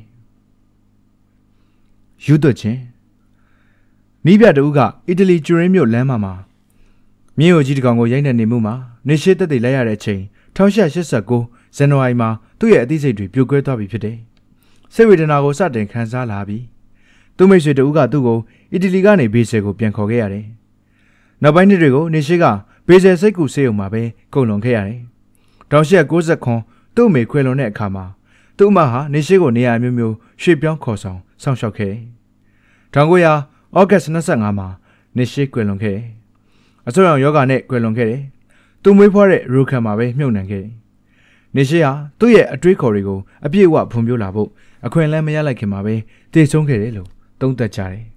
။ယူသွတ်ချင်းနီးပြတူကအီတလီကျူရင်းမြို့လမ်းမှာမြင်းအိုကြီးတကောင်ကိုရိုက်နှက်နေမှုမှာနေရှိတက်တည်လိုက်ရတဲ့အချိန်၁၈၈၉ဇန်နဝါရီမှာသူ့ရဲ့အသိစိတ်တွေပြိုကွဲသွားပြီဖြစ်တယ်။စိတ်ဝေဒနာကိုစတင်ခံစားလာပြီးသူ့မိတ်ဆွေတူကသူ့ကိုအီတလီကနေဘေးဆယ်ကိုပြန်ခေါ်ခဲ့ရတယ်။နောက်ပိုင်းနှစ်တွေကိုနေရှိကဘေးဆယ်စိတ်ကူဆေးရုံမှာပဲကုန်လွန်ခဲ့ရတယ်။၁၈၉၇သူ့မိခွေလွန်တဲ့အခါမှာသူ့အမဟာနေရှိကိုနေရာမျိုးမျိုးရွှေ့ပြောင်းခေါ်ဆောင်စောင့်ရှောက်ခဲ့တယ်။၁၉၀၀ဩဂတ်၂၅မှာနေရှိကွယ်လွန်ခဲ့တယ်။အစိုးရယောဂနဲ့ကွယ်လွန်ခဲ့တယ်။သူ့မွေးဖွားတဲ့ရူခံမှာပဲမြုပ်နှံခဲ့တယ်။နေရှိဟာသူ့ရဲ့အတွေးခေါ်တွေကိုအပြည့်အဝဖွံ့ဖြိုးလာဖို့အခွင့်အလမ်းမရလိုက်ခင်မှာပဲတည်ဆုံးခဲ့တယ်လို့သုံးသပ်ကြတယ်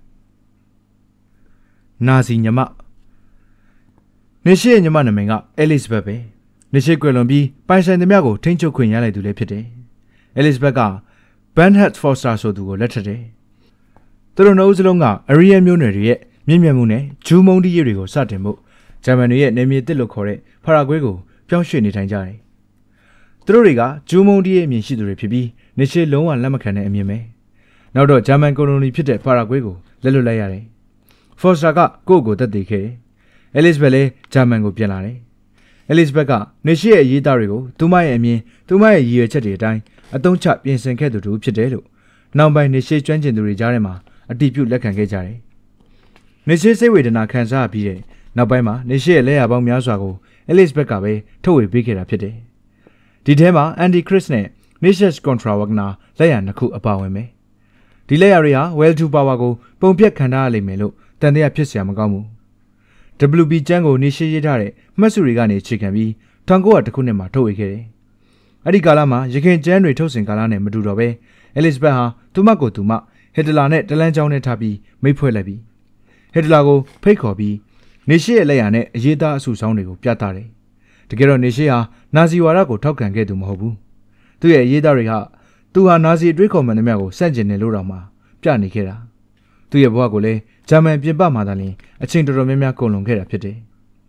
။နာဇီညမနေရှိရဲ့ညမနာမည်ကအဲလစ်ဘက်ပဲနေရှိကွယ်လွန်ပြီးပိုင်ဆိုင်သမျှကိုထိန်းချုပ်ခွင့်ရလိုက်သူလည်းဖြစ်တယ်။အဲလစ်ဘက်ကဘန်ဟတ်ဖော့စတာဆိုသူကိုလက်ထပ်တယ်။သူတို့နှစ်ဦးစလုံးကအရီယန်မျိုးနွယ်တွေရဲ့မြင့်မြတ်မှုနဲ့ဂျူးမုန်းတီးရေးတွေကိုစတင်ဖို့ဂျာမန်တွေရဲ့နေမြေတစ်လို့ခေါ်တဲ့ဖရာဂွေးကိုပြောင်းရွှေ့နေထိုင်ကြတယ်။သူတို့တွေကဂျူးမုန်းတီးရဲ့အမြင်ရှိသူတွေဖြစ်ပြီးနေရှိလုံးဝလက်မခံတဲ့အမြင်ပဲ။နောက်တော့ဂျာမန်ကိုလိုနီဖြစ်တဲ့ဖရာဂွေးကိုလက်လွတ်လိုက်ရတယ်။ဖော့စတာကကိုယ့်ကိုသက်သေခဲ့တယ်။အဲလစ်ဘက်လည်းဂျာမန်ကိုပြန်လာတယ်။အဲလစ်ဘက်ကနေရှိရဲ့အရေးသားတွေကိုသူမရဲ့အမြင်သူမရဲ့ရည်ရွယ်ချက်တွေအတိုင်းအသုံးချပြင်ဆင်ခဲ့သူတို့ဖြစ်တယ်လို့နောက်ပိုင်းနေရှိကျွမ်းကျင်သူတွေကြားထဲမှာအတိပြုလက်ခံခဲ့ကြတယ်။နေရှိစိတ်ဝေဒနာခံစားပြီးတဲ့နောက်ပိုင်းမှာနေရှိရဲ့လက်ရပေါင်းများစွာကိုအဲလစ်ဘက်ကပဲထုတ်ဝေပေးခဲ့တာဖြစ်တယ်။ဒီထဲမှာ Antichrist နဲ့ Nietzsche's Contra Wagner လက်ရနှစ်ခုအပါဝင်ပဲ။ဒီလက်ရတွေဟာ Well to Power ကိုပုံပြက်ခံထားရလိမ့်မယ်လို့တန်တရားဖြစ်เสียမကောင်းဘူး။ W B ကျန်းကိုနေရှိရေးထားတဲ့မှတ်စုတွေကနေခြေခံပြီး၁၉၀၁ခုနှစ်မှာထုတ်ဝေခဲ့တယ်။အဲ့ဒီကာလမှာရခိုင်ကျန်းတွေထုတ်စင်ကာလနဲ့မတူတော့ပဲအဲလစ်ဘက်ဟာသူမကိုသူမဟစ်တလာနဲ့တလန်းချောင်းနဲ့ထားပြီးမိတ်ဖွဲ့လိုက်ပြီးဟစ်တလာကိုဖိတ်ခေါ်ပြီးနေရှိရဲ့လက်ရနဲ့အရေးသားအဆူဆောင်းတွေကိုပြသတယ်။တကယ်တော့နေရှိဟာနာဇီဝါဒကိုထောက်ခံခဲ့သူမဟုတ်ဘူး။သူ့ရဲ့အရေးသားတွေကသူဟာနာဇီအတွေးခေါ်မှန်သမျှကိုစန့်ကျင်တယ်လို့တောင်မှပြနေခဲ့တာ။သူ့ရဲ့ဘဝကိုလည်းဂျာမန်ပြင်ပမှာသာလျှင်အချိန်တော်တော်များများကုန်လွန်ခဲ့တာဖြစ်တယ်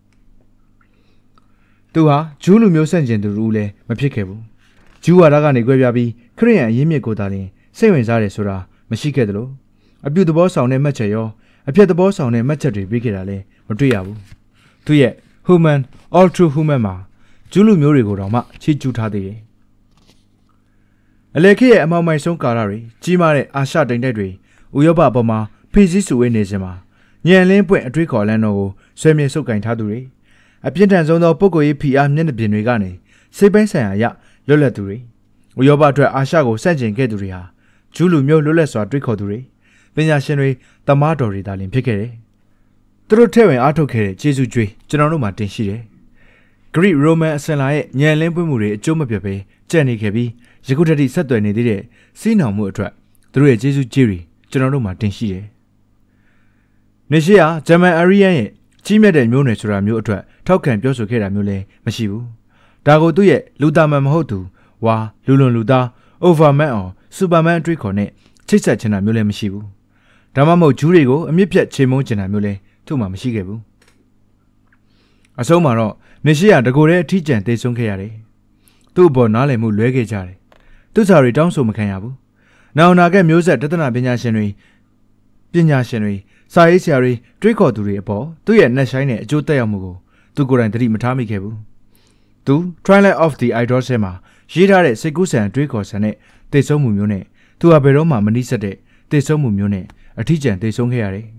။သူဟာဂျူးလူမျိုးဆန့်ကျင်သူတို့လည်းမဖြစ်ခဲ့ဘူး။ဂျူးဝါဒကနေကြွယ်ပြပြီးခရစ်ယာန်အရင်းမြစ်ကိုသာလျှင်စိတ်ဝင်စားတယ်ဆိုတာမရှိခဲ့သလိုအပြုသဘောဆောင်တဲ့မှတ်ချက်ရောအပြတ်သဘောဆောင်တဲ့မှတ်ချက်တွေပေးခဲ့တာလည်းမတွေ့ရဘူး။သူရဲ့ Human All True Human မှာဂျူးလူမျိုးတွေကိုတော့မှချီးကျူးထားသေးတယ်။အလေခေတ်ရဲ့အမောင်မိုင်ဆုံးကာလတွေကြီးမားတဲ့အာရှတိမ်တိုက်တွေဥရောပအပေါ်မှာဖိစီးစုဝေးနေစဉ်မှာညံလင်းပွင့်အတွေးခေါ်လန်းတော်ကိုဆွဲမြေဆုပ်ကင်ထားသူတွေအပြင်းထန်ဆုံးသောပုဂ္ဂိုလ်ရေးဖိအားမျက်နှာပြင်တွေကနေစိတ်ပိုင်းဆိုင်ရာအရလွတ်လပ်သူတွေဥရောပအတွက်အာရှကိုစန့်ကျင်ခဲ့သူတွေဟာဂျူးလူမျိုးလွတ်လပ်စွာတွေးခေါ်သူတွေပညာရှင်တွေတမားတော်တွေသာလျှင်ဖြစ်ခဲ့တယ်။သူတို့ထဲဝင်အားထုတ်ခဲ့တဲ့ကျေးဇူးကြွေးကျွန်တော်တို့မှာတင်ရှိတယ်။ Greek Roman အစင်လာရဲ့ညံလင်းပွင့်မှုတွေအကျိုးမပြတ်ပဲကြံ့နေခဲ့ပြီးယခုတည်းဆက်သွယ်နေသေးတဲ့စီးနှောင်မှုအတွက်သူတို့ရဲ့ကျေးဇူးကြေးတွေကျွန်တော်တို့မှာတင်ရှိတယ်။နေရှိယာဂျမန်အရီယန်ရဲ့ကြီးမြတ်တဲ့မျိုးနွယ်ဆိုတာမျိုးအတွက်ထောက်ခံပြောဆိုခဲ့တာမျိုးလည်းမရှိဘူး။ဒါကိုသူ့ရဲ့လူသားမှန်မဟုတ်သူဝါလူလွန်လူသား Overman အောင် Superman အတွေ့ခေါ်နဲ့ချိတ်ဆက်ချင်တာမျိုးလည်းမရှိဘူး။ဒါမှမဟုတ်ဂျူးတွေကိုအမြင့်ပြတ်ချိန်မုန်းချင်တာမျိုးလည်းသူ့မှာမရှိခဲ့ဘူး။အဆုံးမှာတော့နေရှိယာတကိုယ်တည်းအထီးကျန်သိဆုံးခဲ့ရတယ်။သူ့အပေါ်နားလည်မှုလွဲခဲ့ကြတယ်။သူ့စာတွေတောင်းဆိုမခံရဘူး။နောင်နာကမျိုးဆက်တသနာပညာရှင်တွေပညာရှင်တွေစာရေးဆရာတွေတွေးခေါ်သူတွေအပေါ်သူ့ရဲ့နှက်ဆိုင်တဲ့အကျိုးသက်ရောက်မှုကိုသူကိုယ်တိုင်သတိမထားမိခဲ့ဘူး။သူ Twilight of the Idols ထဲမှာရေးထားတဲ့စိတ်ကူးဆန်တွေးခေါ်ဆန်တဲ့သိဆုံးမှုမျိုးနဲ့သူဟာဘယ်တော့မှမနှိစက်တဲ့သိဆုံးမှုမျိုးနဲ့အထီးကျန်သိဆုံးခဲ့ရတယ်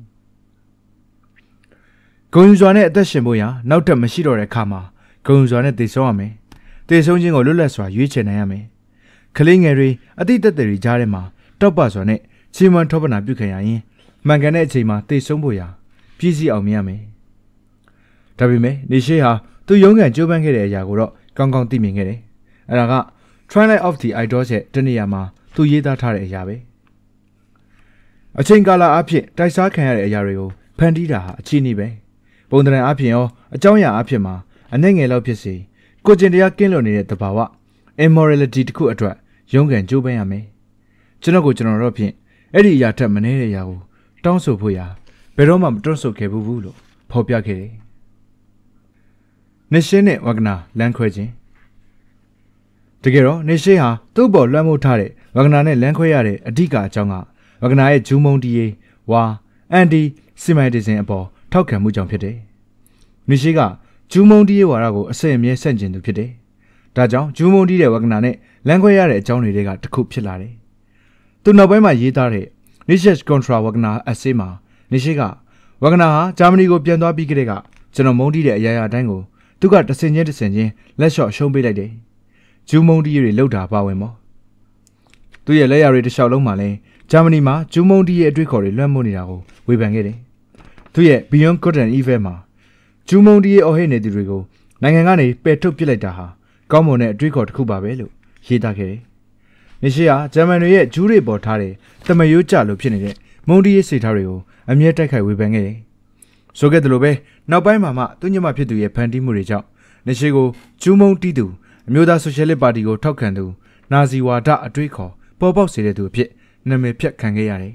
။ဂုံယူစွာနဲ့အသက်ရှင်ဖို့ရာနောက်ထပ်မရှိတော့တဲ့အခါမှာဂုံယူစွာနဲ့သိဆုံးရမယ်။သိဆုံးခြင်းကိုလွတ်လပ်စွာရွေးချယ်နိုင်ရမယ်။ကလေးငယ်တွေအတိတ်သက်တွေကြားထဲမှာတောက်ပစွာနဲ့ချီးမွမ်းထောပနာပြုခံရရင်မှန်ကန်တဲ့အချိန်မှာသိဆုံးဖို့ရာပြည့်စည်အောင်မြင်ရမယ်။ဒါပေမဲ့နေရှိဟာသူရုန်းကန်ကြိုးပမ်းခဲ့တဲ့အရာကိုတော့ကောင်းကောင်းသိမြင်ခဲ့တယ်။အဲဒါက Twilight of the Idols ရဲ့တနေရာမှာသူရေးသားထားတဲ့အရာပဲ။အချိန်ကာလအဖြစ်တိုက်စားခံရတဲ့အရာတွေကိုဖန်တီးတာဟာအခြေအနေပဲ။ပုံသဏ္ဍာန်အဖြစ်ရောအကြောင်းအရာအဖြစ်မှာအနှဲ့ငယ်လောက်ဖြစ်စေကိုကျင်တရားကင်းလွတ်နေတဲ့တဘာဝ immorality တစ်ခုအတွက်ရုန်းကန်ကြိုးပမ်းရမယ်။ကျွန်တော်ကိုကျွန်တော်တို့ဖြင့်အဲ့ဒီအရာထက်မနည်းတဲ့အရာကိုတောင်းဆိုဖို့ရာဘယ်တော့မှမတွန့်ဆုတ်ခဲ့ဘူးလို့ဖော်ပြခဲ့တယ်။နေရှင်းနဲ့ဝဂနာလမ်းခွဲခြင်းတကယ်တော့နေရှင်းဟာသူ့ပေါ်လွှမ်းမိုးထားတဲ့ဝဂနာနဲ့လမ်းခွဲရတဲ့အဓိကအကြောင်းကဝဂနာရဲ့ဂျူးမုံတီးရေးဝါအန်တီစီမိုင်တီဇင်အပေါ်ထောက်ခံမှုကြောင့်ဖြစ်တယ်။နေရှင်းကဂျူးမုံတီးရေးဝါဒကိုအစင်အမြဲဆန့်ကျင်သူဖြစ်တယ်။ဒါကြောင့်ဂျူးမုံတီးတဲ့ဝဂနာနဲ့လမ်းခွဲရတဲ့အကြောင်းတွေကတစ်ခုဖြစ်လာတယ်။သူနောက်ပိုင်းမှာရေးသားတဲ့ Nietzsche Contra Wagner essay မှာနေရှိကဝဂနာဟာဂျာမနီကိုပြန်သွားပြီးကြတဲ့ကကျွန်တော်မုန်းတီးတဲ့အရာရာတိုင်းကိုသူကတဆင်ချင်းတဆင်ချင်းလက်လျှော့ရှုံးပေးလိုက်တယ်။ဂျူးမုန်းတီးတွေလောက်တာပါဝင်မော။သူရဲ့လက်ရာတွေတစ်လျှောက်လုံးမှာလဲဂျာမနီမှာဂျူးမုန်းတီးရဲ့အတွေ့အခေါ်တွေလွှမ်းမိုးနေတာကိုဝေဖန်ခဲ့တယ်။သူရဲ့ Beyond Good and Evil မှာဂျူးမုန်းတီးရဲ့အော်ဟစ်နေသူတွေကိုနိုင်ငံကနေပယ်ထုတ်ပစ်လိုက်တာဟာကောင်းမွန်တဲ့အတွေ့အခေါ်တစ်ခုပါပဲလို့ရေးသားခဲ့တယ်။နေရှိကဂျာမန်တွေရဲ့ဂျူးတွေပေါ်ထားတဲ့တမယိုးကြလို့ဖြစ်နေတဲ့မုန်းတီးရေးစိတ်ထားတွေကိုအမြဲတိုက်ခိုက်ဝေဖန်ခဲ့တယ်။ဆိုခဲ့တယ်လို့ပဲနောက်ပိုင်းမှာမှသူညမဖြစ်သူရဲ့ဖန်တီးမှုတွေကြောင့်နေရှိကိုဂျူးမုန်းတီးသူအမျိုးသားဆိုရှယ်လစ်ပါတီကိုထောက်ခံသူနာဇီဝါဒအတွေးခေါ်ပေါ်ပေါက်စေတဲ့သူအဖြစ်နာမည်ဖြတ်ခံခဲ့ရတယ်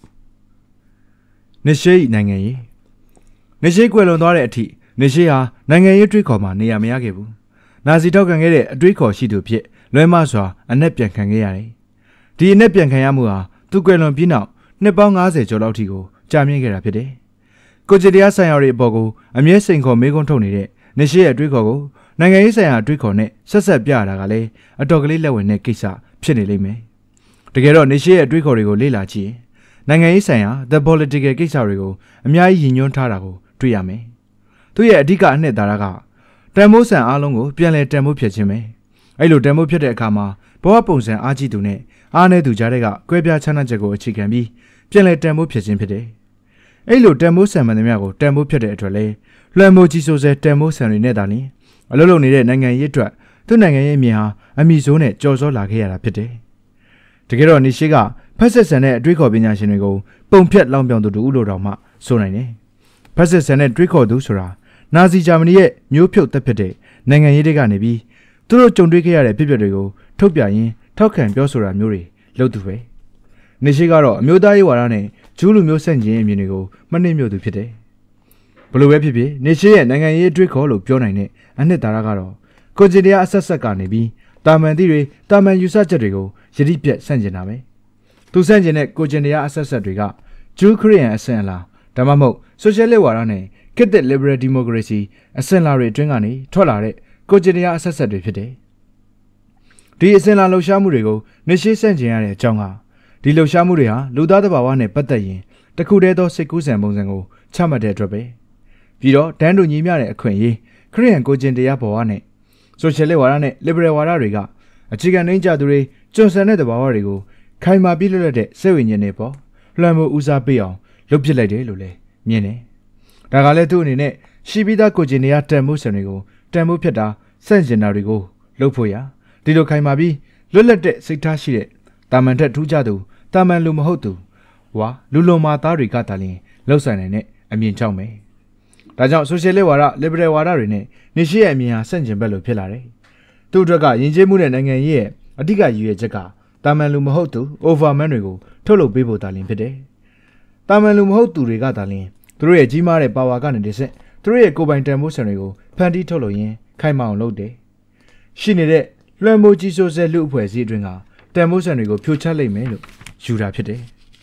။နေရှိနိုင်ငံရေးနေရှိကွယ်လွန်သွားတဲ့အထိနေရှိဟာနိုင်ငံရေးတွေးခေါ်မှာနေရာမရခဲ့ဘူး။နာဇီထောက်ခံခဲ့တဲ့အတွေးခေါ်ရှိသူဖြစ်လွဲမစွာအနက်ပြန်ခံခဲ့ရတယ်။ဒီအနက်ပြန်ခံရမှုဟာသူကွယ်လွန်ပြီးနောက်နှစ်ပေါင်း၅၀ကျော်လောက်ထိကိုကြာမြင့်ခဲ့တာဖြစ်တယ်။ကိုကြည်တရားဆိုင်ရာတွေအပေါ်ကိုအမြဲစိန်ခေါ်မေးခွန်းထုတ်နေတဲ့နေရှိရဲ့အတွေးခေါ်ကိုနိုင်ငံရေးဆိုင်ရာအတွေးခေါ်နဲ့ဆက်ဆက်ပြရတာကလည်းအတော်ကလေးလက်ဝင်တဲ့ကိစ္စဖြစ်နေလိမ့်မယ်။တကယ်တော့နေရှိရဲ့အတွေးခေါ်တွေကိုလေ့လာကြည့်ရင်နိုင်ငံရေးဆိုင်ရာ the political ကိစ္စတွေကိုအများကြီးရည်ညွှန်းထားတာကိုတွေ့ရမယ်။သူရဲ့အဓိကအနှစ်သာရကတန်မိုးဆန်အားလုံးကိုပြန်လည်တန်မိုးဖြစ်ခြင်းပဲ။အဲ့လိုတန်မိုးဖြစ်တဲ့အခါမှာဘဝပုံစံအားကြီးသူနဲ့အားနည်းသူကြားတဲ့ကကွဲပြားခြားနားချက်ကိုအခြေခံပြီးပြန်လည်တန်မိုးဖြစ်ခြင်းဖြစ်တယ်။အဲ့လိုတန်မိုးဆန်မှန်သမျှကိုတန်မိုးဖြစ်တဲ့အတွက်လဲလွှမ်းမိုးကြီးစိုးစဲတန်မိုးဆန်တွေနဲ့တာလင်းအလုံးလုံးနေတဲ့နိုင်ငံရေးအတွက်သူ့နိုင်ငံရေးအမြင်ဟာအမိဆိုးနဲ့ကြော်စောလာခဲ့ရတာဖြစ်တယ်။တကယ်တော့နေရှိကဖက်ဆက်ဆန်တဲ့အတွေးခေါ်ပညာရှင်တွေကိုပုံဖြတ်လောင်ပြောင်သူတူလို့တောင်မှဆိုနိုင်တယ်။ဖက်ဆက်ဆန်တဲ့တွေးခေါ်သူဆိုတာနာဇီဂျာမနီရဲ့မျိုးဖြုတ်သက်ဖြစ်တဲ့နိုင်ငံရေးတွေကနေပြီးသူတို့ကြုံတွေ့ခဲ့ရတဲ့ဖြစ်ပျက်တွေကိုထုတ်ပြရင်းထောက်ခံပြောဆိုတာမျိုးတွေလုပ်သူပဲ။နေရှိကတော့အမျိုးသားရေးဝါဒနဲ့ဂျူးလူမျိုးဆန့်ကျင်ရေးအမြင်တွေကိုမနှိမ့်မြို့သူဖြစ်တယ်။ဘလို့ပဲဖြစ်ဖြစ်နေရှိရဲ့နိုင်ငံရေးအတွေးခေါ်လို့ပြောနိုင်တဲ့အနှစ်သာရကတော့ကိုကြည်တရားအဆက်ဆက်ကနေပြီးတာမန်သီးတွေတာမန်ယူဆချက်တွေကိုယတိပြတ်ဆန့်ကျင်တာပဲ။သူဆန့်ကျင်တဲ့ကိုကြည်တရားအဆက်ဆက်တွေကဂျူးခရစ်ယာန်အစဉ်အလာဒါမှမဟုတ်ဆိုရှယ်လစ်ဝါဒနဲ့ခေတ်သစ် liberal democracy အစဉ်အလာတွေအတွင်းကနေထွက်လာတဲ့ကိုကြည်တရားအဆက်ဆက်တွေဖြစ်တယ်။ဒီအစဉ်အလာလှုပ်ရှားမှုတွေကိုနေရှိဆန့်ကျင်ရတဲ့အကြောင်းကဒီလှုပ်ရှားမှုတွေဟာလူသားတဘာဝနဲ့ပတ်သက်ရင်တခုတည်းသောစိတ်ကူးဆန်ပုံစံကိုချမှတ်တဲ့အတွက်ပဲပြီးတော့တန်းတူညီမျှတဲ့အခွင့်အရေးခရစ်ယာန်ကိုကျင်တရားဘဝနဲ့ဆိုရှယ်လစ်ဝါဒနဲ့ liberal ဝါဒတွေကအခြေခံနှိမ့်ကြသူတွေကျွန်းဆန်တဲ့တဘာဝတွေကိုခိုင်မာပြီးလွတ်လပ်တဲ့စိတ်ဝိညာဉ်တွေပေါ်လွှမ်းမိုးဦးစားပေးအောင်လုပ်ပစ်လိုက်တယ်လို့လည်းမြင်တယ်။ဒါကလည်းသူ့အနေနဲ့ရှိပြီးသားကိုကျင်တရားတန်မိုးဆန်တွေကိုတန်မိုးဖြစ်တာစန့်ကျင်တာတွေကိုလုပ်ဖို့ရဒီလိုခိုင်မာပြီးလွတ်လပ်တဲ့စိတ်ထားရှိတဲ့တာမန်ထက်ထူးခြားသူတာမန်လူမဟုတ်သူဝါလူလုံမာသားတွေကတာလင်းလှုပ်ဆိုင်နိုင်တဲ့အမြင်ကြောင့်ပဲဒါကြောင့်ဆိုရှယ်လစ်ဝါဒ liberal ဝါဒတွေနဲ့နေရှိရဲ့အမြင်ဟာဆန့်ကျင်ဘက်လိုဖြစ်လာတယ်သူ့အတွက်ကယဉ်ကျေးမှုတဲ့နိုင်ငံရေးရဲ့အဓိကရည်ရွယ်ချက်ကတာမန်လူမဟုတ်သူ overman တွေကိုထုတ်လုပ်ပေးဖို့တာလင်းဖြစ်တယ်တာမန်လူမဟုတ်သူတွေကတာလင်းသူတို့ရဲ့ကြီးမားတဲ့ပါဝါကနေတဆင့်သူတို့ရဲ့ကိုယ်ပိုင်တန်ဖိုးဆန်တွေကိုဖန်တီးထုတ်လုပ်ရင်းခိုင်မာအောင်လုပ်တယ်ရှိနေတဲ့လွှမ်းမိုးကြီးစိုးစဲလူအဖွဲ့အစည်းအတွင်းကတန်ဖိုးဆန်တွေကိုဖြိုချလိုက်မယ်လို့ယူတာဖြစ်တယ်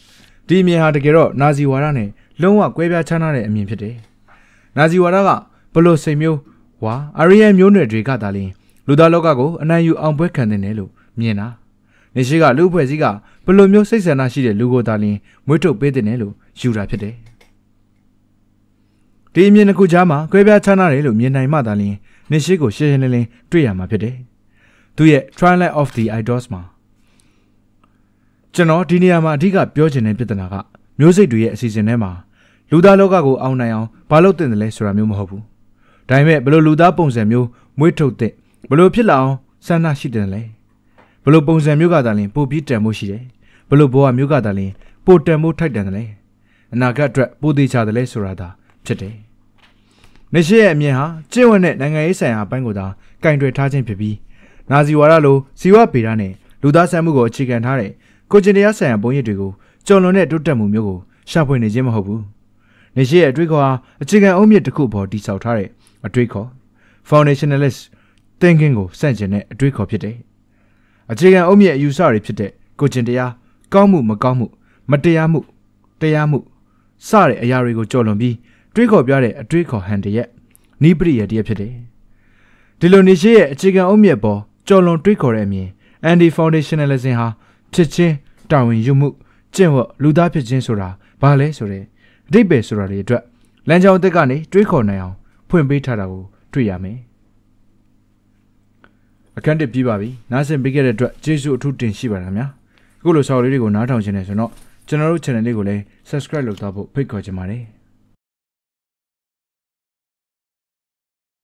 ဒီအမြင်ဟာတကယ်တော့နာဇီဝါဒနဲ့လုံးဝကွဲပြားခြားနားတဲ့အမြင်ဖြစ်တယ်။နာဇီဝါဒကဘလို့စိတ်မျိုးဝါအာရီယန်မျိုးနွယ်တွေကသာလျှင်လူသားလောကကိုအနိုင်ယူအောင်ပွဲခံတဲ့နယ်လို့မြင်တာ။နေရှိကလူအဖွဲ့စည်းကဘလို့မျိုးစိတ်ဆန္ဒရှိတဲ့လူကိုသာလျှင်မွေးထုတ်ပေးတဲ့နယ်လို့ယူတာဖြစ်တယ်။ဒီအမြင်တစ်ခုကြားမှာကွဲပြားခြားနားတယ်လို့မြင်နိုင်မှသာလျှင်နေရှိကိုရှင်းရှင်းလင်းလင်းတွေ့ရမှာဖြစ်တယ်။သူရဲ့ Twilight of the Idols မှာကျွန်တော်ဒီနေရာမှာအဓိကပြောချင်တဲ့ပြဿနာကမျိုးစိတ်တွေရဲ့အစီအစဉ်ထဲမှာလူသားလောကကိုအောင်နိုင်အောင်ဘာလို့တင်တယ်လဲဆိုတာမျိုးမဟုတ်ဘူး။ဒါပေမဲ့ဘလို့လူသားပုံစံမျိုးမွေးထုတ်တဲ့ဘလို့ဖြစ်လာအောင်ဆန္ဒရှိတယ်လဲ။ဘလို့ပုံစံမျိုးကသာလျှင်ပိုပြီးတန်ဖို့ရှိတယ်။ဘလို့ဘဝမျိုးကသာလျှင်ပိုတန်ဖို့ထိုက်တန်တယ်လဲ။အနာဂတ်အတွက်ပိုသေးချတယ်လဲဆိုတာသာဖြစ်တယ်။နေရှိရဲ့အမြင်ဟာကျင့်ဝတ်တဲ့နိုင်ငံရေးဆိုင်ရာအပိုင်းကိုသာကင်တွယ်ထားခြင်းဖြစ်ပြီးနာဇီဝါဒလိုဇီဝပေဒနဲ့လူသားဆန်မှုကိုအခြေခံထားတဲ့ကိုကျင်တရားဆိုင်ရာပုံရိပ်တွေကိုကျော်လွန်တဲ့တိုးတက်မှုမျိုးကိုရှာဖွေနေခြင်းမဟုတ်ဘူး။နေရှိရဲ့အတွေ့အခေါ်ဟာအခြေခံအုတ်မြစ်တစ်ခုပေါ်တည်ဆောက်ထားတဲ့အတွေ့အခေါ် foundationalist thinking ကိုစန့်ကျင်တဲ့အတွေ့အခေါ်ဖြစ်တယ်။အခြေခံအုတ်မြစ်အယူဆတွေဖြစ်တဲ့ကိုကျင်တရားကောင်းမှုမကောင်းမှုမတရားမှုတရားမှုစတဲ့အရာတွေကိုကျော်လွန်ပြီးတွေးခေါ်ပြတဲ့အတွေ့အခေါ်ဟန်တရက်နိပရိယတရက်ဖြစ်တယ်။ဒီလိုနေရှိရဲ့အခြေခံအုတ်မြစ်ပေါ်ကျော်လွန်တွေးခေါ်တဲ့အမြင် anti foundationalism ဟာဖြစ်ချင်းတာဝန်ယူမှုကျင့်ဝတ်လူသားဖြစ်ခြင်းဆိုတာဘာလဲဆိုတဲ့အဓိပ္ပာယ်ဆိုတာတွေအတွက်လမ်းကြောင်းအသစ်ကနေတွေးခေါ်နိုင်အောင်ဖွင့်ပေးထားတာကိုတွေ့ရမယ်။အခန်းတစ်ပြီးပါပြီ။နားဆင်ပေးခဲ့တဲ့အတွက်ကျေးဇူးအထူးတင်ရှိပါလားများ။အခုလိုဆော်လေးတွေကိုနားထောင်ခြင်းနဲ့ဆိုတော့ကျွန်တော်တို့ channel လေးကိုလည်း subscribe လုပ်ထားဖို့ဖိတ်ခေါ်ချင်ပါတယ်။